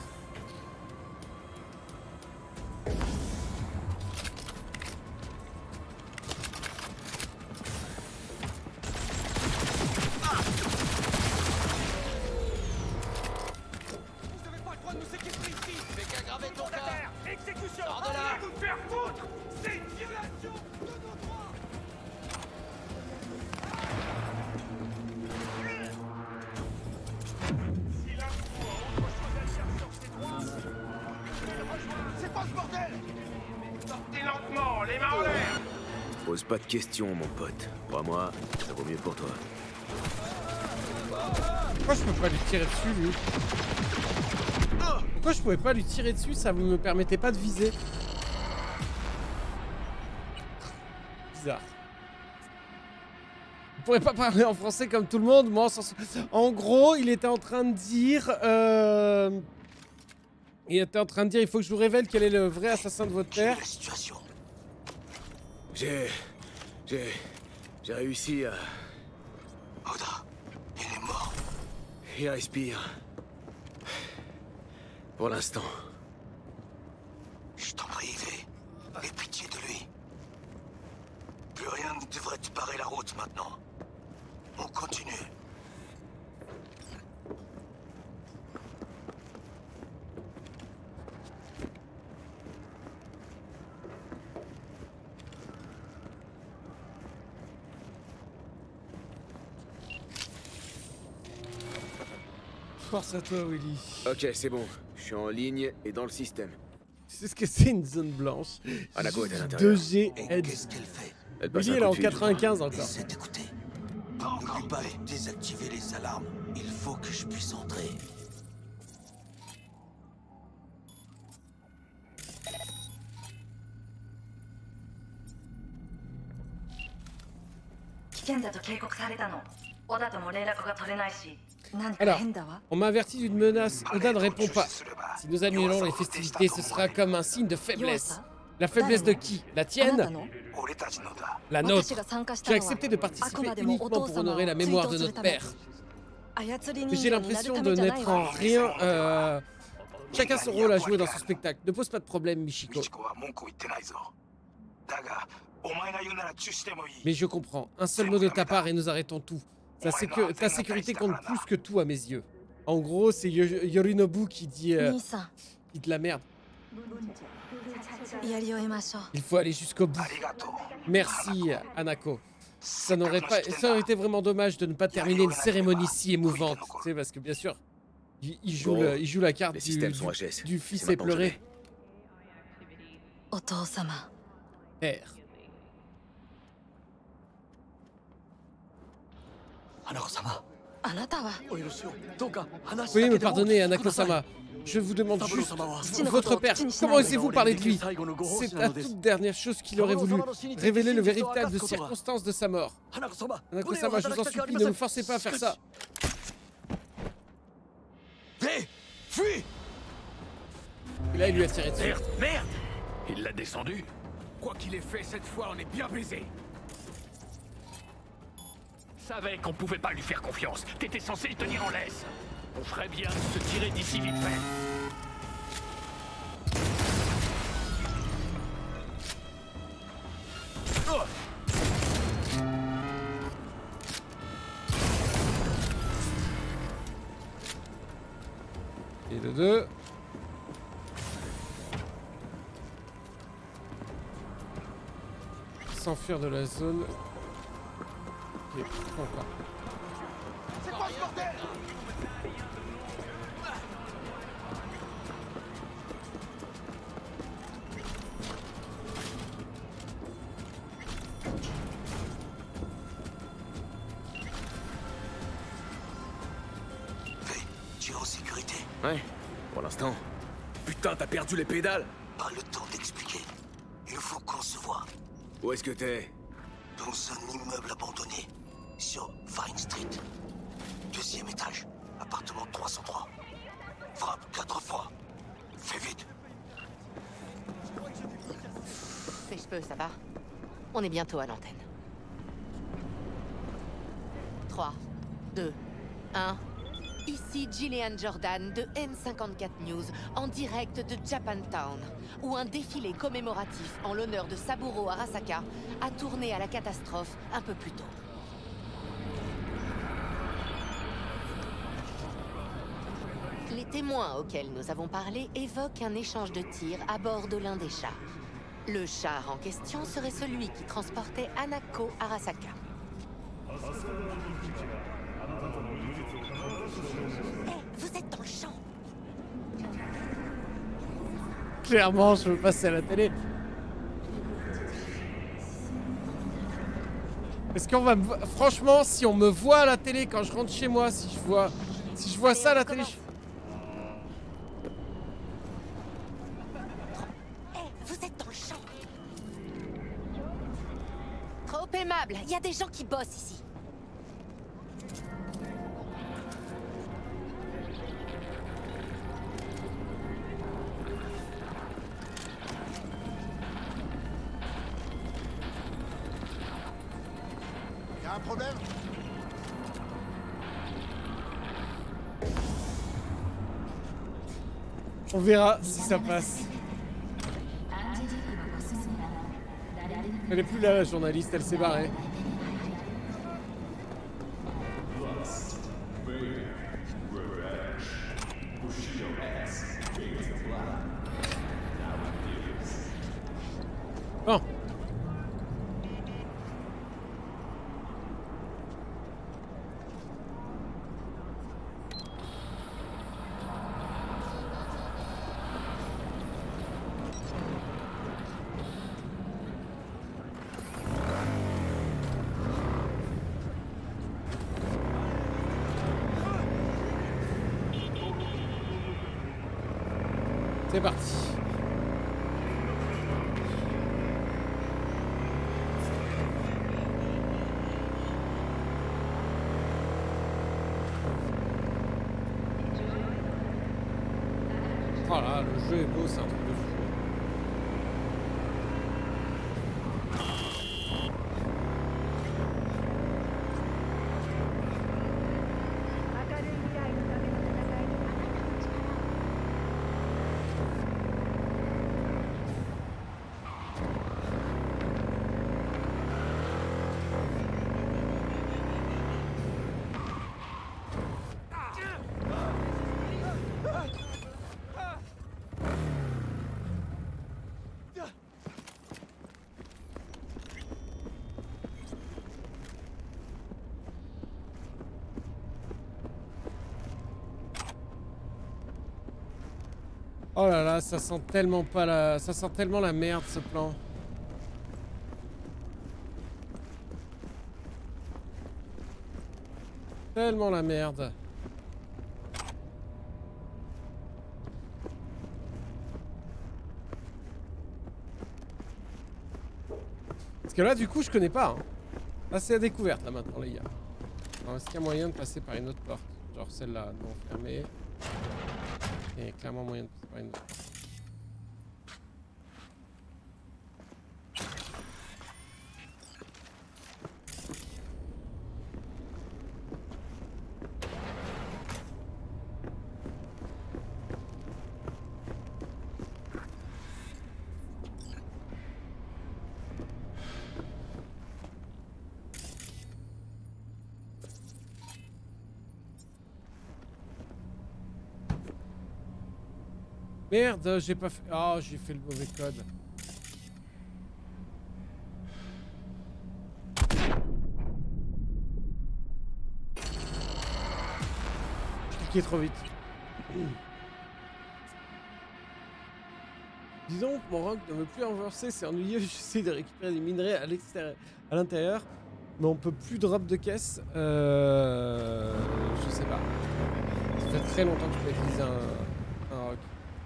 Pose pas de questions, mon pote. Crois-moi, ça vaut mieux pour toi. Pourquoi je peux pas lui tirer dessus, lui? Pourquoi je pouvais pas lui tirer dessus? Ça me permettait pas de viser. Bizarre. On pourrait pas parler en français comme tout le monde. Moi, en gros, il était en train de dire... Euh... Il était en train de dire, il faut que je vous révèle quel est le vrai assassin de votre père. J'ai... J'ai... J'ai réussi à... Oda, il est mort. Il respire. Pour l'instant. Je t'en prie, Ivy. Aie pitié de lui. Plus rien ne devrait te barrer la route maintenant. On continue. Force à toi, Willy. Ok, c'est bon. Je suis en ligne et dans le système. Tu sais ce que c'est une zone blanche? Hanako est à l'intérieur. deux G Et qu'est-ce qu'elle fait? Elle passe Willy, un elle est coup en de fil, quatre-vingt-quinze encore. Essaie d'écouter. N'oublie pas de désactiver les alarmes. Il faut que je puisse entrer. Alors, on m'a averti d'une menace. Oda ne répond pas. Si nous annulons les festivités, ce sera comme un signe de faiblesse. La faiblesse de qui? La tienne? La nôtre. J'ai accepté de participer uniquement pour honorer la mémoire de notre père. Mais j'ai l'impression de n'être en rien... Euh... Chacun son rôle à jouer dans ce spectacle. Ne pose pas de problème, Michiko. Mais je comprends. Un seul mot de ta part et nous arrêtons tout. Ta, sécu... Ta sécurité compte plus que tout à mes yeux. En gros, c'est Yorinobu qui dit... Euh... qui dit de la merde. Il faut aller jusqu'au bout. Merci, Hanako. Ça n'aurait pas... Ça aurait été vraiment dommage de ne pas terminer une cérémonie si émouvante. Tu sais, parce que bien sûr, il, il, joue, bon, le... il joue la carte du, du, du fils éploré. Père. Veuillez me pardonner, Hanako-sama. Je vous demande juste, votre père, comment osez-vous parler de lui? C'est la toute dernière chose qu'il aurait voulu, révéler le véritable circonstance de sa mort. Hanako-sama, je vous en supplie, ne me forcez pas à faire ça. Hé, fuis! Et là, il lui a tiré dessus. Merde, merde! Il l'a descendu. Quoi qu'il ait fait, cette fois, on est bien baisé. Savais qu'on pouvait pas lui faire confiance. T'étais censé le tenir en laisse. On ferait bien de se tirer d'ici vite fait. Oh! Et le deux. s'enfuir de la zone. Ok, pas encore. C'est quoi ce bordel? Tu es en sécurité? Ouais, pour l'instant. Putain, t'as perdu les pédales? Pas le temps d'expliquer. Il faut qu'on se voit. Où est-ce que t'es? Dans un immeuble abandonné. Sur Vine Street. Deuxième étage. Appartement trois cent trois. Frappe quatre fois. Fais vite. Si je peux, ça va? On est bientôt à l'antenne. trois, deux, un... Ici Gillian Jordan de N cinquante-quatre News, en direct de Japantown, où un défilé commémoratif en l'honneur de Saburo Arasaka a tourné à la catastrophe un peu plus tôt. Les témoins auxquels nous avons parlé évoquent un échange de tirs à bord de l'un des chars. Le char en question serait celui qui transportait Hanako Arasaka. Vous êtes dans le champ. Clairement, je veux passer à la télé. Est-ce qu'on va me... Franchement, si on me voit à la télé quand je rentre chez moi, si je vois, si je vois Allez, ça à la on télé, commence. je... Hey, vous êtes dans le champ. Trop aimable. Il y a des gens qui bossent ici. Y'a un problème? On verra si ça passe. Elle est plus là, la journaliste, elle s'est barrée. Bon. C'est parti. Oh là, le jeu est beau, c'est un truc de fou. Oh là là, ça sent tellement pas la... Ça sent tellement la merde, ce plan. Tellement la merde. Parce que là, du coup, je connais pas. Hein. Là, c'est la découverte, là, maintenant, les gars. Alors, est-ce qu'il y a moyen de passer par une autre porte? Genre celle-là, non, fermée. Il y a clairement moyen de passer par une autre porte. Merde, j'ai pas fait... Oh, j'ai fait le mauvais code. cliqué trop vite. Disons que mon rank ne veut plus avancer, c'est ennuyeux, j'essaie de récupérer des minerais à l'extérieur, à l'intérieur, mais on peut plus drop de caisse. Euh... Je sais pas. Ça fait très longtemps que je peux utiliser un, un rock.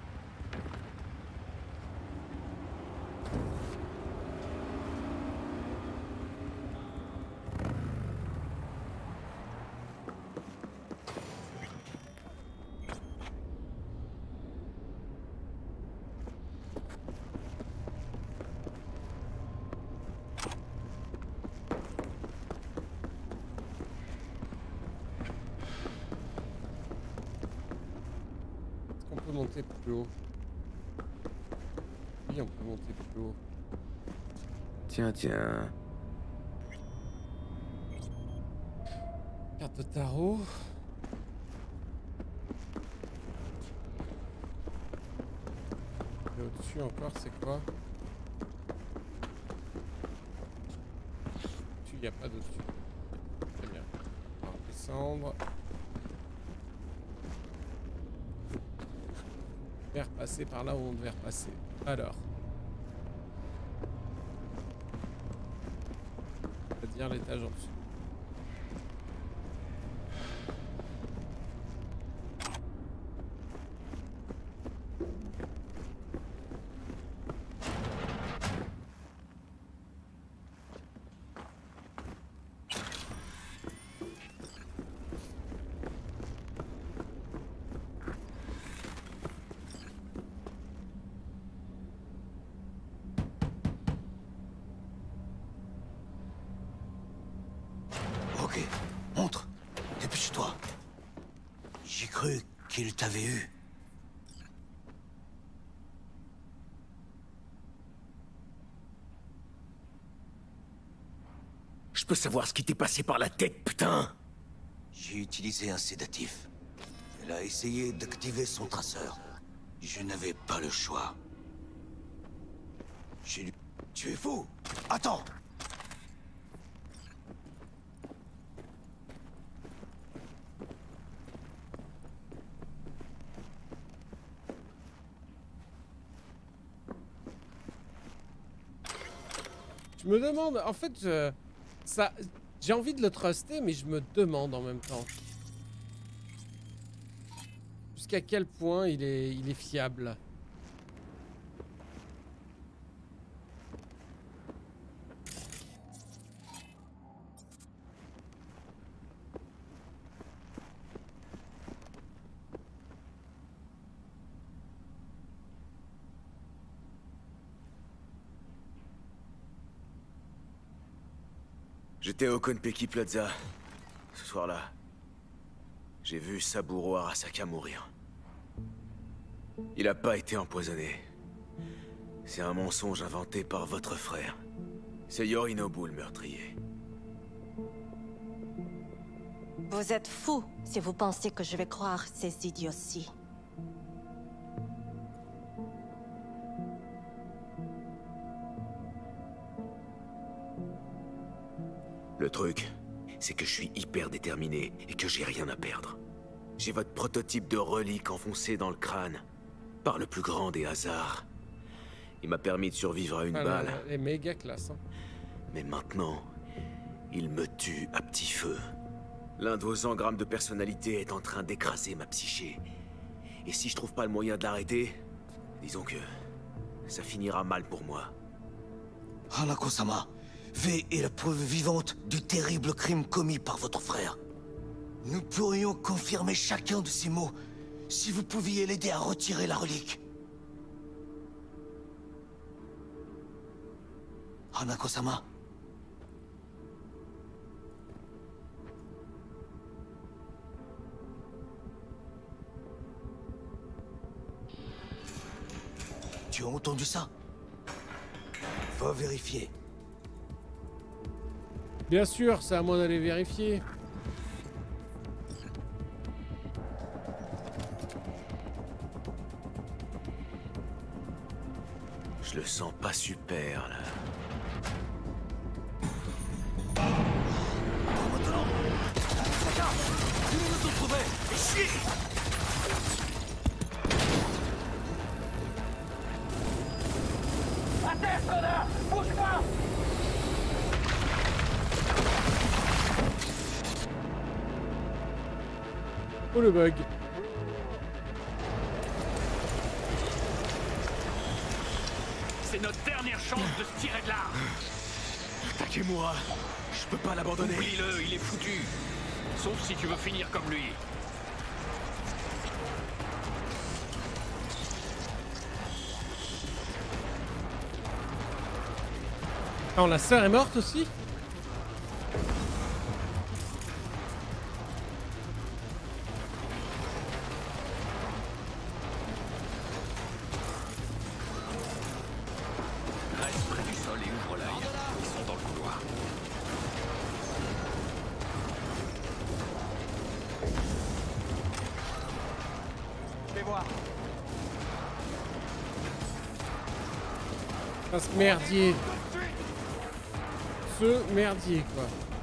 Monter plus haut. Oui, on peut monter plus haut. Tiens, tiens. Carte de tarot. Et au-dessus encore, c'est quoi? Au-dessus, il n'y a pas d'au-dessus. Très bien. On va descendre. Passer par là où on devait repasser. Alors. C'est-à-dire l'étage en dessous. Ok, montre. Dépêche-toi. J'ai cru qu'il t'avait eu. Je peux savoir ce qui t'est passé par la tête, putain! J'ai utilisé un sédatif. Elle a essayé d'activer son traceur. Je n'avais pas le choix. J'ai lu... Tu es fou! Attends! Je me demande, en fait, je, ça, j'ai envie de le truster, mais je me demande en même temps. Jusqu'à quel point il est, il est fiable. J'étais au Konpeki Plaza, ce soir-là. J'ai vu Saburo Arasaka mourir. Il a pas été empoisonné. C'est un mensonge inventé par votre frère. C'est Yorinobu le meurtrier. Vous êtes fou si vous pensez que je vais croire ces idioties. Le truc, c'est que je suis hyper déterminé et que j'ai rien à perdre. J'ai votre prototype de relique enfoncé dans le crâne, par le plus grand des hasards. Il m'a permis de survivre à une ah, balle. Elle est méga classe. Hein. Mais maintenant, il me tue à petit feu. L'un de vos engrammes de personnalité est en train d'écraser ma psyché. Et si je trouve pas le moyen de l'arrêter, disons que ça finira mal pour moi. Hanako-sama, V est la preuve vivante du terrible crime commis par votre frère. Nous pourrions confirmer chacun de ces mots si vous pouviez l'aider à retirer la relique. Hanako-sama. Tu as entendu ça? Va vérifier. Bien sûr, c'est à moi d'aller vérifier. Je le sens pas super, là. retrouver. Fais chier. À terre, connard! Bouge pas! Oh le bug. C'est notre dernière chance de se tirer de là. Attaquez-moi. Je peux pas l'abandonner. Oublie-le, il est foutu. Sauf si tu veux finir comme lui. Ah, la sœur est morte aussi? Reste près du sol et ouvre l'œil. Ils sont dans le couloir. Je vais voir. Ah, ce merdier. Ce merdier quoi.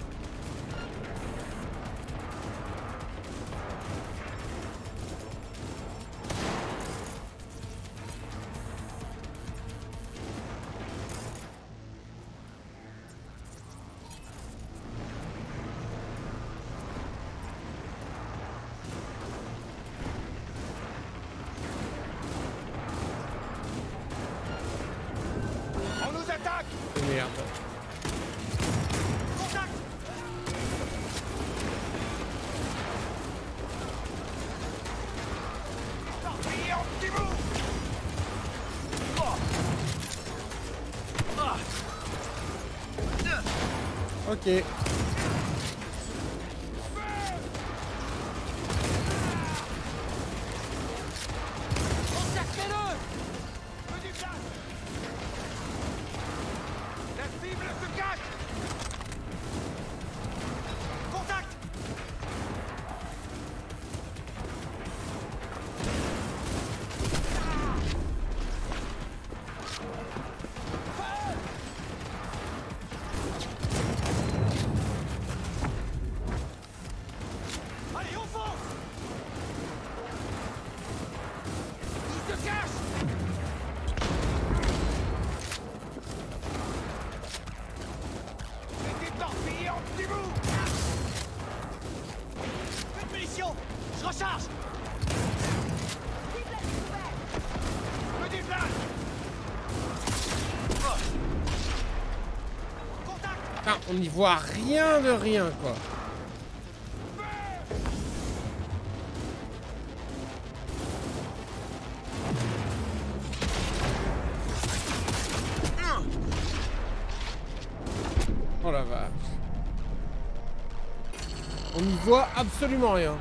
On nous attaque! Merde. Ok. Encerclez-le! Feu du flash! La cible se cache! Contact! Allez, on fonce! Il se cache! C'est éparpillé en petits bouts! Faites munitions! Je recharge! Feu du flash! Ah, on n'y voit rien de rien quoi. Oh la vache. On n'y voit absolument rien.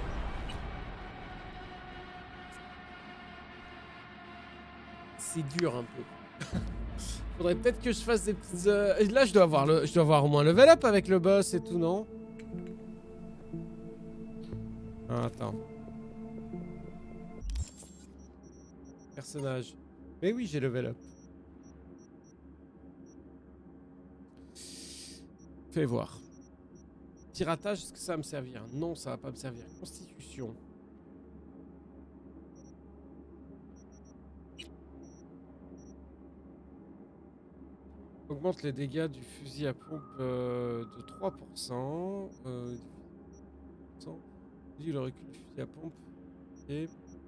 C'est dur un peu. Faudrait peut-être que je fasse des petites... Euh... et là, je dois avoir le... je dois avoir au moins level up avec le boss et tout, non? Ah, attends. Personnage. Mais oui, j'ai level up. Fais voir. Piratage, est-ce que ça va me servir? Non, ça va pas me servir. Constitution. Augmente les dégâts du fusil à pompe euh, de trois pour cent. Euh, réduit le recul du fusil à pompe. Et...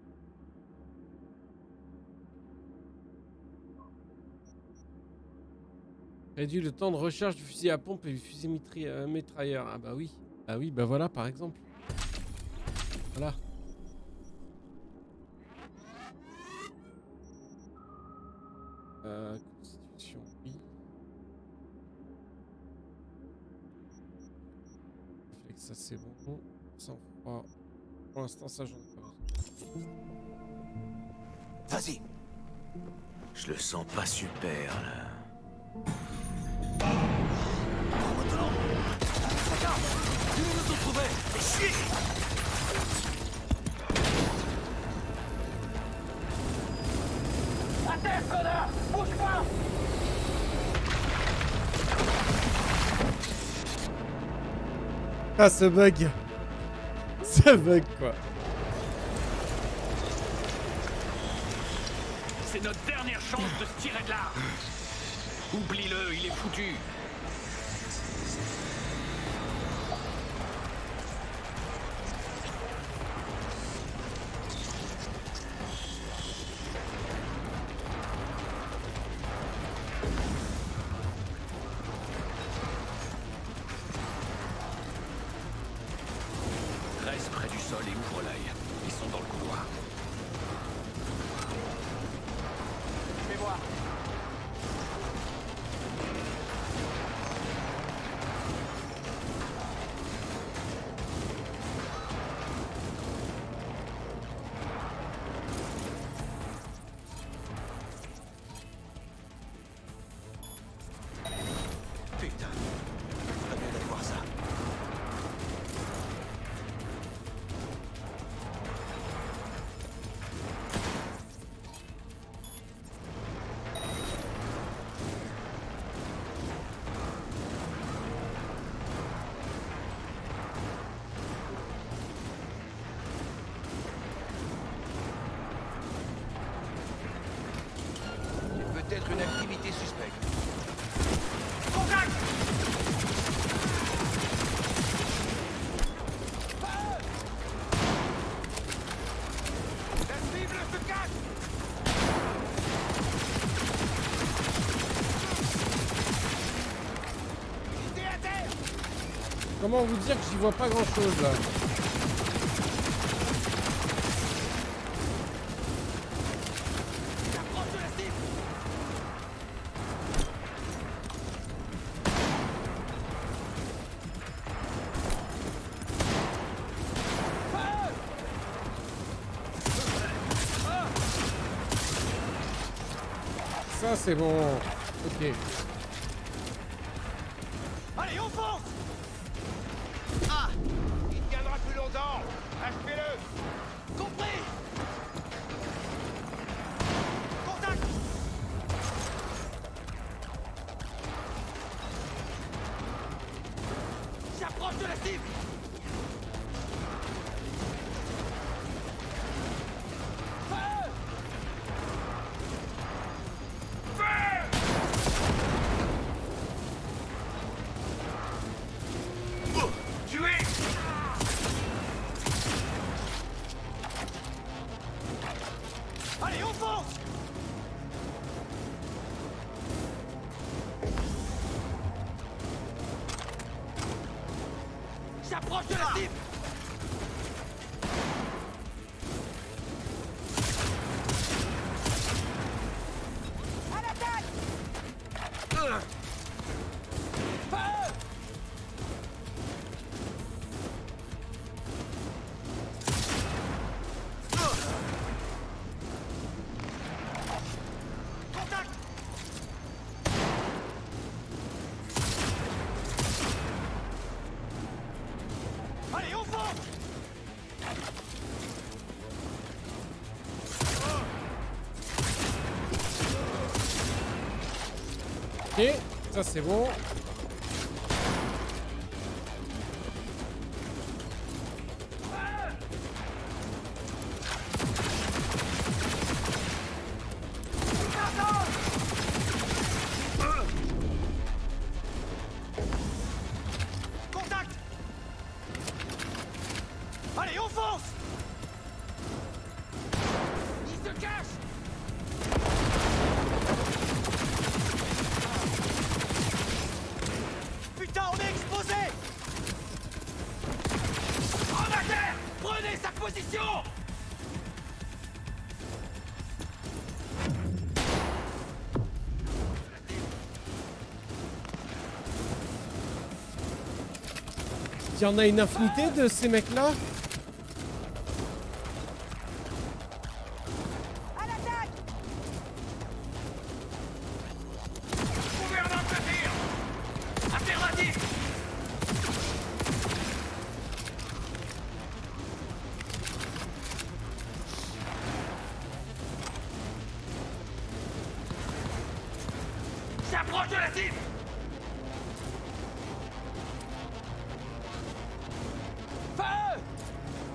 réduit le temps de recharge du fusil à pompe et du fusil mitri- euh, mitrailleur. Ah bah oui. Ah oui, bah voilà par exemple. Voilà. Euh, constitution, oui. Ça c'est bon. Sans froid. Pour l'instant ça j'en ai pas besoin. Vas-y. Je le sens pas super là. Maintenant. Regarde, tu nous as trouvé. Fais chier. À terre, connard! Bouge pas! Ah ce bug. Ça bug quoi. C'est notre dernière chance de se tirer de là. Oublie-le, il est foutu. Reste près du sol et ouvre l'œil. Ils sont dans le couloir. Je vais voir. Putain, faudrait bien d'aller voir ça. Peut-être une activité suspecte. Contact! La cible se cache! Unité à terre! Comment vous dire que j'y vois pas grand chose là? Approche de la cible! Ça c'est bon. Ok. Allez, on fonce! Ah! Il tiendra plus longtemps! Achevez-le! Compris! Contact! J'approche de la cible! Feu! Tuez! Allez, on fonce! J'approche de la cible! À l'attaque! Feu! Contact! Allez, on fonce! Ok, ça c'est bon. Contact! Allez, on fonce! Il se cache! Putain, on est exposé! En à terre! Prenez sa position! Il y en a une infinité de ces mecs là. À l'attaque! Gouverneur de tir! Affirmatif! J'approche de la cible! Feu!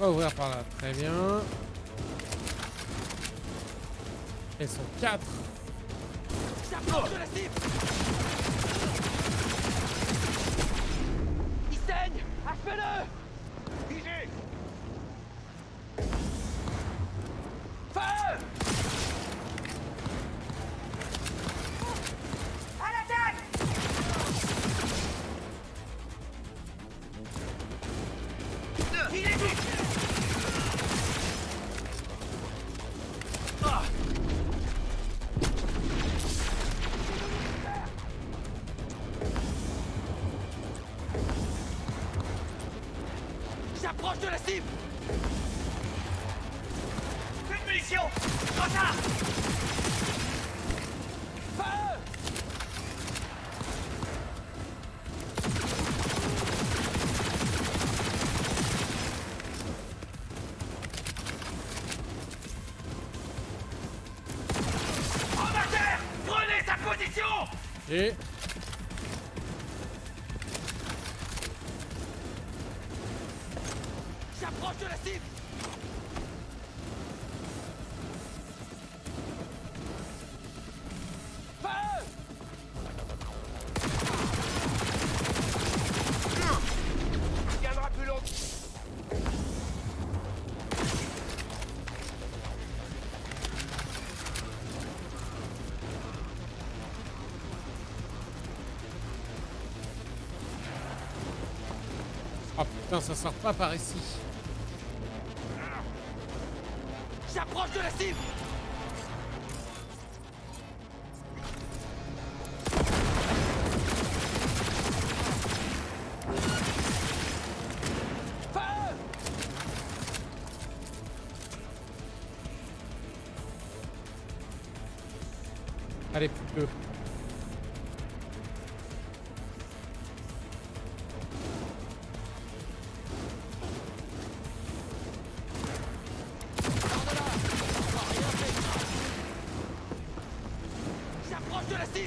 Pas ouvrir par là, très bien. Elles sont quatre. J'approche de la cible. Il saigne. Achevez-le. Figé. Feu. À l'attaque. Il est vite. Ah. J'approche de la cible. Plus de munitions. Retard. Feu. En terre. Prenez sa position. Et... J'approche de la cible. Feu. Il tiendra plus longtemps. Oh putain, ça sort pas par ici. J'approche de la cible. Feu. Allez, plus peu. J'approche de la cible.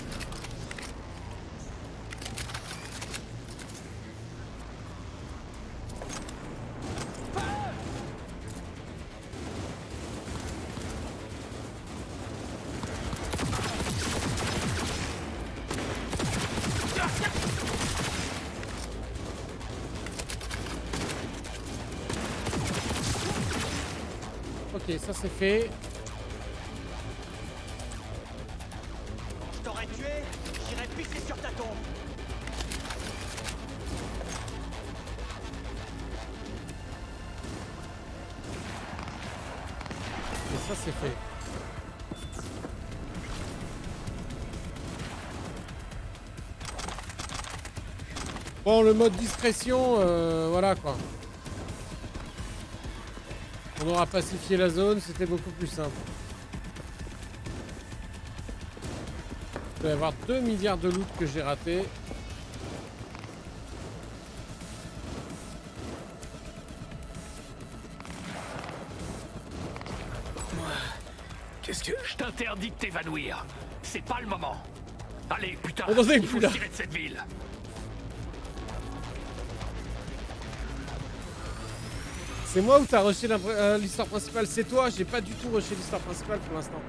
Feu. Ok, ça c'est fait. Je t'aurais tué, j'irais pisser sur ta tombe. Et ça c'est fait. Bon, le mode discrétion, euh, voilà quoi. On aura pacifié la zone, c'était beaucoup plus simple. Il doit y avoir deux milliards de loot que j'ai raté. Qu'est-ce que... Je t'interdis de t'évanouir. C'est pas le moment. Allez, putain, On en est il plus faut là. se tirer de cette ville. C'est moi ou t'as rushé euh, l'histoire principale? C'est toi, j'ai pas du tout rushé l'histoire principale pour l'instant.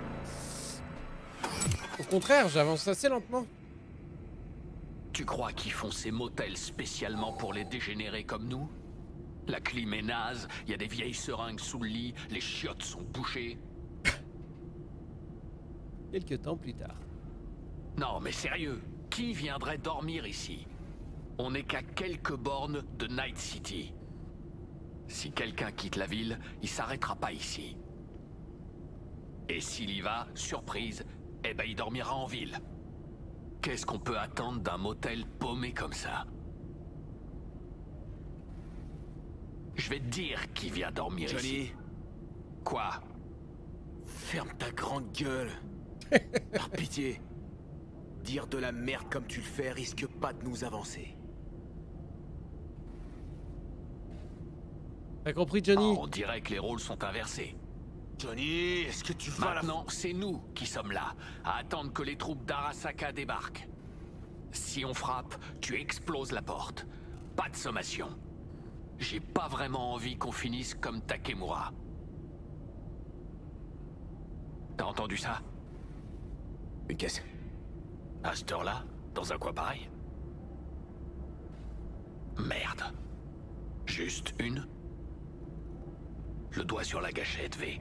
Au contraire, j'avance assez lentement. Tu crois qu'ils font ces motels spécialement pour les dégénérés comme nous? La clim est naze, il y a des vieilles seringues sous le lit, les chiottes sont bouchées. Quelques temps plus tard. Non, mais sérieux, qui viendrait dormir ici? On n'est qu'à quelques bornes de Night City. Si quelqu'un quitte la ville, il s'arrêtera pas ici. Et s'il y va, surprise, eh ben il dormira en ville. Qu'est-ce qu'on peut attendre d'un motel paumé comme ça? Je vais te dire qui vient dormir Johnny. ici. Quoi? Ferme ta grande gueule. Par pitié. Dire de la merde comme tu le fais risque pas de nous avancer. T'as compris, Johnny? Oh, on dirait que les rôles sont inversés. Johnny, est-ce que tu vas Maintenant, c'est nous qui sommes là, à attendre que les troupes d'Arasaka débarquent. Si on frappe, tu exploses la porte. Pas de sommation. J'ai pas vraiment envie qu'on finisse comme Takemura. T'as entendu ça? Une caisse. À cette heure-là, dans un coin pareil? Merde. Juste une? Le doigt sur la gâchette, V.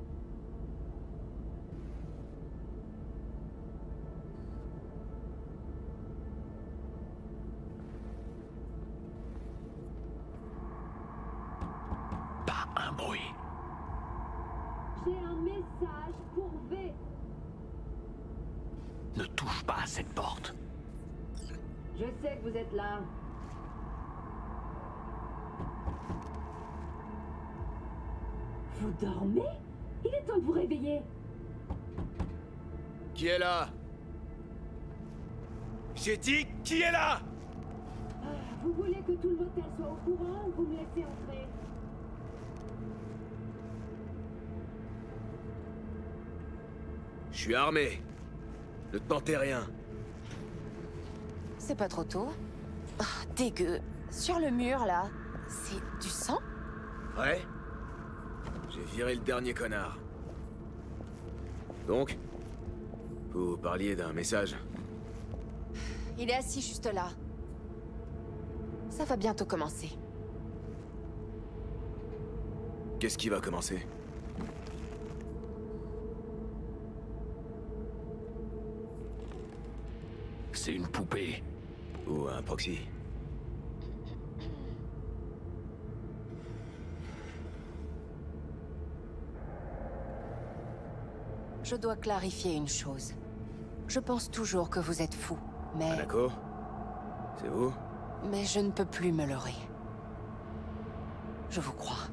Pas un bruit. J'ai un message pour V. Ne touche pas à cette porte. Je sais que vous êtes là. Vous dormez? Il est temps de vous réveiller. Qui est là? J'ai dit, qui est là? Ah, vous voulez que tout le motel soit au courant ou vous me laissez entrer? Je suis armé. Ne tentez rien. C'est pas trop tôt? Ah, dégueu. Sur le mur, là, c'est du sang? Ouais? J'ai viré le dernier connard. Donc? Vous parliez d'un message? Il est assis juste là. Ça va bientôt commencer. Qu'est-ce qui va commencer? C'est une poupée. Ou un proxy. Je dois clarifier une chose. Je pense toujours que vous êtes fou, mais... Hanako? C'est vous? Mais je ne peux plus me leurrer. Je vous crois.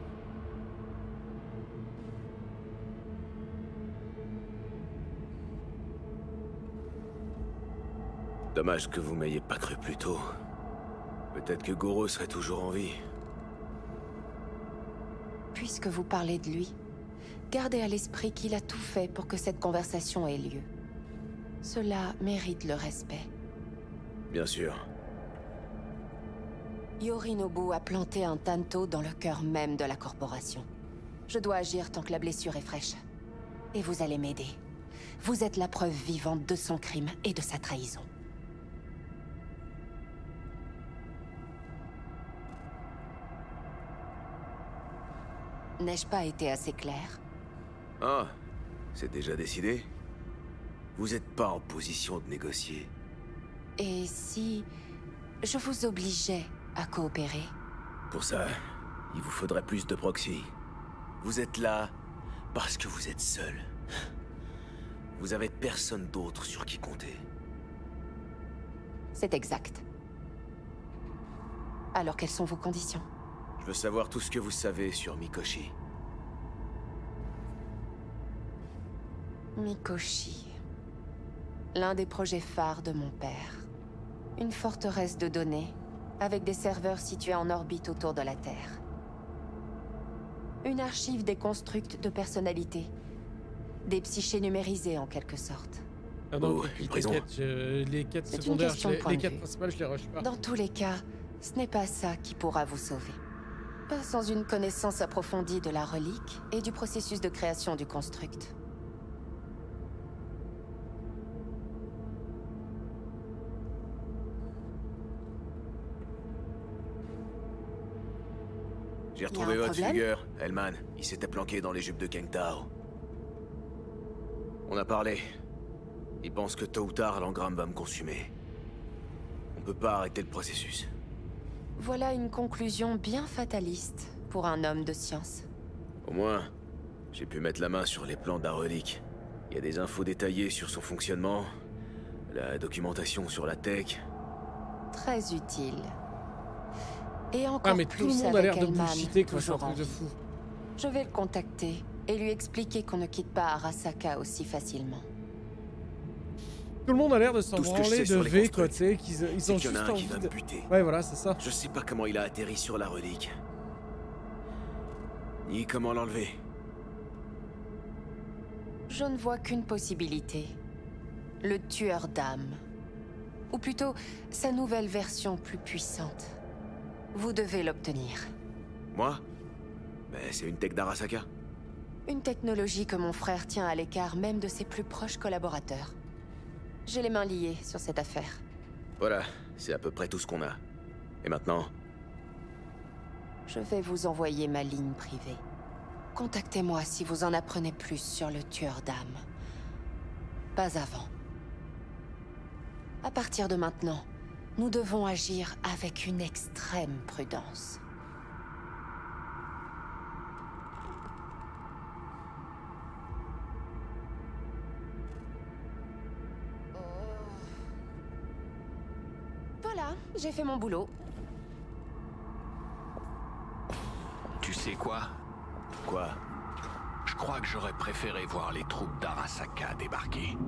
Dommage que vous m'ayez pas cru plus tôt. Peut-être que Goro serait toujours en vie. Puisque vous parlez de lui, gardez à l'esprit qu'il a tout fait pour que cette conversation ait lieu. Cela mérite le respect. Bien sûr. Yorinobu a planté un tanto dans le cœur même de la corporation. Je dois agir tant que la blessure est fraîche. Et vous allez m'aider. Vous êtes la preuve vivante de son crime et de sa trahison. N'ai-je pas été assez clair? Ah, c'est déjà décidé? Vous n'êtes pas en position de négocier. Et si je vous obligeais à coopérer? Pour ça, il vous faudrait plus de proxy. Vous êtes là parce que vous êtes seul. Vous avez personne d'autre sur qui compter. C'est exact. Alors quelles sont vos conditions? Je veux savoir tout ce que vous savez sur Mikoshi. Mikoshi. L'un des projets phares de mon père. Une forteresse de données, avec des serveurs situés en orbite autour de la Terre. Une archive des constructs de personnalités. Des psychés numérisés en quelque sorte. Ah non, Oh, les prison. quêtes, euh, les quêtes C'est une secondaires, question je de les, point les de quêtes vue. principales, je les rush pas. Dans tous les cas, ce n'est pas ça qui pourra vous sauver. Pas sans une connaissance approfondie de la relique et du processus de création du construct. J'ai Y a retrouvé un votre problème figure, Hellman. Il s'était planqué dans les jupes de Kang Tao. On a parlé. Il pense que tôt ou tard, l'engramme va me consumer. On peut pas arrêter le processus. Voilà une conclusion bien fataliste pour un homme de science. Au moins, j'ai pu mettre la main sur les plans de la relique. Il y a des infos détaillées sur son fonctionnement, la documentation sur la tech. Très utile. Et encore Ah mais plus tout le monde a avec l'air de Hellman, bullshiter quoi, c'est un toujours en truc de vie. fou. Je vais le contacter et lui expliquer qu'on ne quitte pas Arasaka aussi facilement. Tout le monde a l'air de s'en Tout ce que je branler sais de sur les V quoi, constructs, tu sais, qu'ils ils c'est ont qu'il y en juste a un qui envie va de... me buter. Ouais voilà, c'est ça. Je sais pas comment il a atterri sur la relique. Ni comment l'enlever. Je ne vois qu'une possibilité. Le tueur d'âme. Ou plutôt, sa nouvelle version plus puissante. Vous devez l'obtenir. Moi? Mais c'est une tech d'Arasaka. Une technologie que mon frère tient à l'écart même de ses plus proches collaborateurs. J'ai les mains liées sur cette affaire. Voilà, c'est à peu près tout ce qu'on a. Et maintenant? Je vais vous envoyer ma ligne privée. Contactez-moi si vous en apprenez plus sur le tueur d'âmes. Pas avant. À partir de maintenant, nous devons agir avec une extrême prudence. Voilà, j'ai fait mon boulot. Tu sais quoi? Quoi? Je crois que j'aurais préféré voir les troupes d'Arasaka débarquer.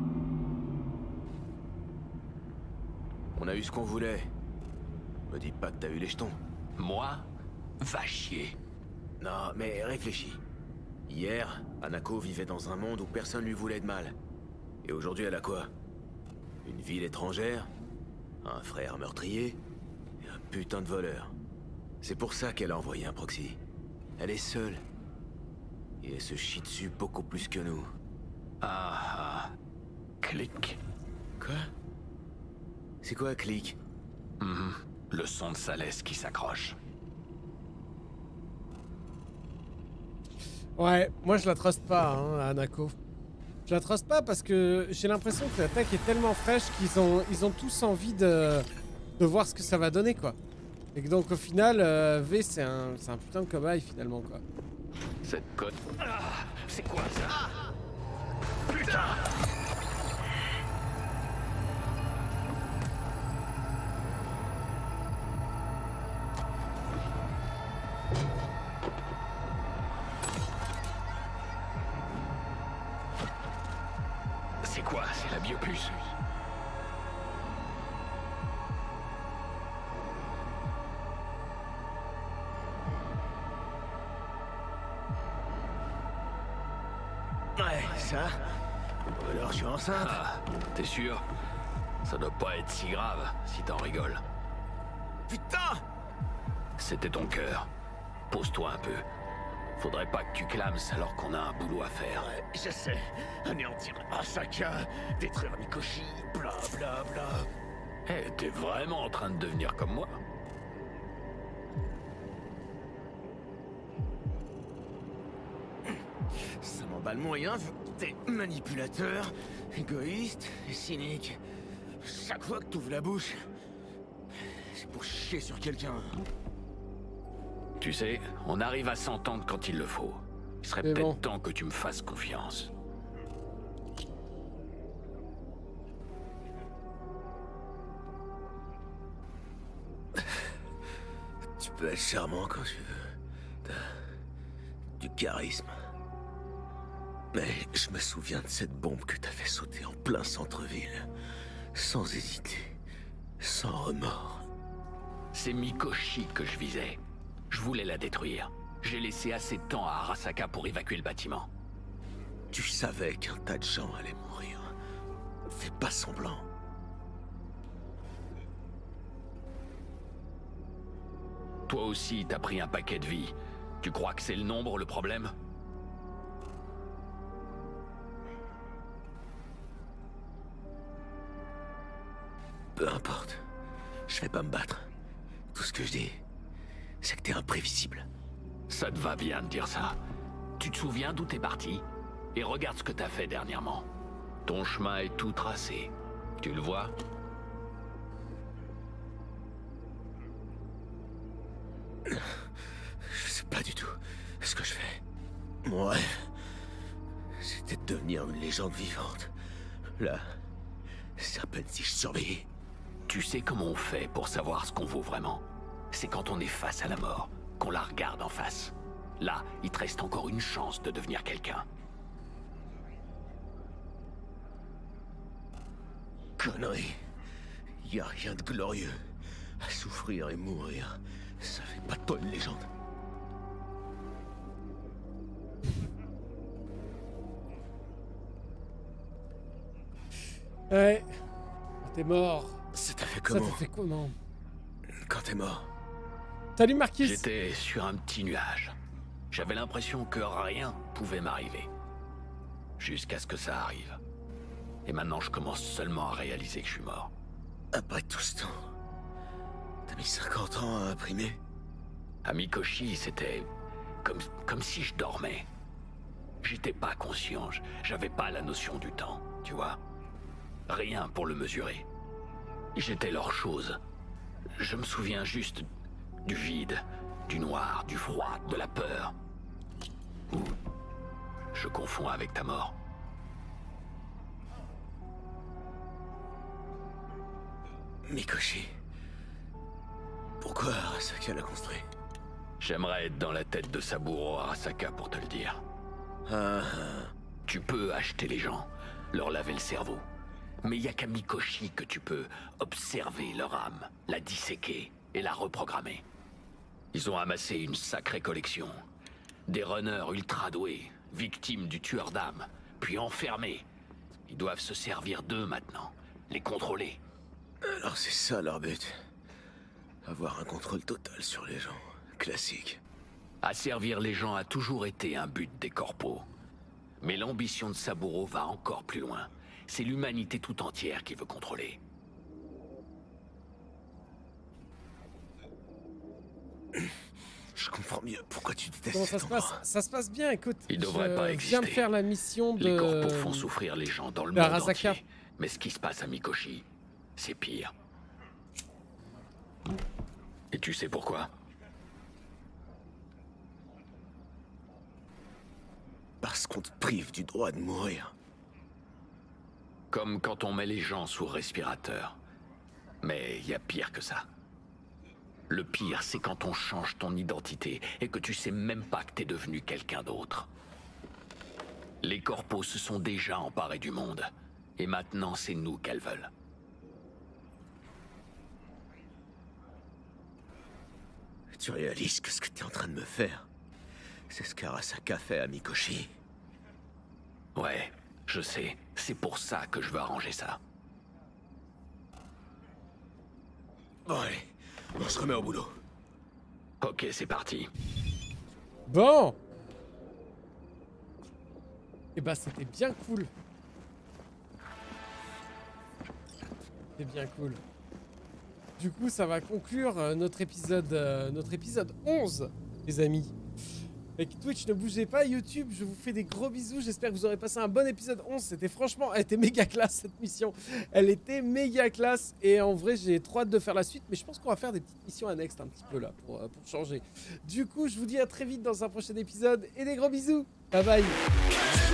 On a eu ce qu'on voulait. Me dis pas que t'as eu les jetons. Moi? Va chier. Non, mais réfléchis. Hier, Hanako vivait dans un monde où personne lui voulait de mal. Et aujourd'hui, elle a quoi? Une ville étrangère, un frère meurtrier, et un putain de voleur. C'est pour ça qu'elle a envoyé un proxy. Elle est seule. Et elle se chie dessus beaucoup plus que nous. Ah ah. Clic. Quoi? C'est quoi, clic? Mmh. Le son de sa laisse qui s'accroche. Ouais, moi je la truste pas, hein, Hanako. Je la truste pas parce que j'ai l'impression que l'attaque est tellement fraîche qu'ils ont, ils ont tous envie de, de voir ce que ça va donner, quoi. Et que donc au final, euh, V c'est un, c'est un putain de cobaye finalement, quoi. Cette conne... Ah, c'est quoi ça? Putain! C'est quoi? C'est la biopuce? Ouais, ça. Alors je suis enceinte. Ah, t'es sûr? Ça doit pas être si grave, si t'en rigoles. Putain! C'était ton cœur. Pose-toi un peu. Faudrait pas que tu clames alors qu'on a un boulot à faire. Ouais, je sais. Anéantir Arasaka, détruire Mikoshi, bla bla bla. Eh, hey, t'es vraiment en train de devenir comme moi? Ça m'emballe moyen vu que t'es manipulateur, égoïste et cynique. Chaque fois que t'ouvres la bouche, c'est pour chier sur quelqu'un. Tu sais, on arrive à s'entendre quand il le faut. Il serait peut-être bon. temps que tu me fasses confiance. Tu peux être charmant quand tu veux. T'as du charisme. Mais je me souviens de cette bombe que t'as fait sauter en plein centre-ville. Sans hésiter. Sans remords. C'est Mikoshi que je visais. Je voulais la détruire. J'ai laissé assez de temps à Arasaka pour évacuer le bâtiment. Tu savais qu'un tas de gens allaient mourir. Fais pas semblant. Toi aussi, t'as pris un paquet de vies. Tu crois que c'est le nombre le problème? Peu importe. Je vais pas me battre. Tout ce que je dis, c'est que t'es imprévisible. Ça te va bien de dire ça. Tu te souviens d'où t'es parti? Et regarde ce que t'as fait dernièrement. Ton chemin est tout tracé. Tu le vois? Je sais pas du tout ce que je fais. Mon rêve, c'était de devenir une légende vivante. Là, c'est à peine si je surveille. Tu sais comment on fait pour savoir ce qu'on vaut vraiment? C'est quand on est face à la mort, qu'on la regarde en face. Là, il te reste encore une chance de devenir quelqu'un. Connerie. Y a rien de glorieux. À souffrir et mourir, ça fait pas de toi une légende. Ouais. T'es mort. Ça t'a fait comment? Ça t'a fait comment? Quand t'es mort, Salut Marquis. J'étais sur un petit nuage. J'avais l'impression que rien pouvait m'arriver. Jusqu'à ce que ça arrive. Et maintenant, je commence seulement à réaliser que je suis mort. Après tout ce temps, t'as mis cinquante ans à imprimer? À Mikoshi, c'était comme, comme si je dormais. J'étais pas conscient, j'avais pas la notion du temps, tu vois. Rien pour le mesurer. J'étais leur chose. Je me souviens juste du vide, du noir, du froid, de la peur. Ou je confonds avec ta mort. Mikoshi. Pourquoi Arasaka l'a construit? J'aimerais être dans la tête de Saburo Arasaka pour te le dire. Ah, ah. Tu peux acheter les gens, leur laver le cerveau. Mais il n'y a qu'à Mikoshi que tu peux observer leur âme, la disséquer et la reprogrammer. Ils ont amassé une sacrée collection. Des runners ultra doués, victimes du tueur d'âme, puis enfermés. Ils doivent se servir d'eux maintenant, les contrôler. Alors c'est ça leur but. Avoir un contrôle total sur les gens. Classique. Asservir les gens a toujours été un but des corpos. Mais l'ambition de Saburo va encore plus loin. C'est l'humanité tout entière qui veut contrôler. Je comprends mieux pourquoi tu détestes Comment ça se passe? Ça se passe bien, écoute. Il devrait je pas exister. viens de faire la mission de... Les corpos font souffrir les gens dans le monde Arasaka. entier. Mais ce qui se passe à Mikoshi, c'est pire. Et tu sais pourquoi? Parce qu'on te prive du droit de mourir. Comme quand on met les gens sous respirateur. Mais il y a pire que ça. Le pire, c'est quand on change ton identité et que tu sais même pas que t'es devenu quelqu'un d'autre. Les corpos se sont déjà emparés du monde. Et maintenant, c'est nous qu'elles veulent. Tu réalises que ce que t'es en train de me faire, c'est ce qu'Arasaka fait à Mikoshi. Ouais, je sais. C'est pour ça que je veux arranger ça. Bon allez, on se remet au boulot. Ok, c'est parti. Bon. Et bah c'était bien cool. C'est bien cool. Du coup, ça va conclure euh, notre épisode, euh, notre épisode onze, les amis. Avec Twitch, ne bougez pas. YouTube, je vous fais des gros bisous. J'espère que vous aurez passé un bon épisode onze. C'était franchement, elle était méga classe cette mission. Elle était méga classe. Et en vrai, j'ai trop hâte de faire la suite. Mais je pense qu'on va faire des petites missions annexes un petit peu là pour, euh, pour changer. Du coup, je vous dis à très vite dans un prochain épisode. Et des gros bisous. Bye bye.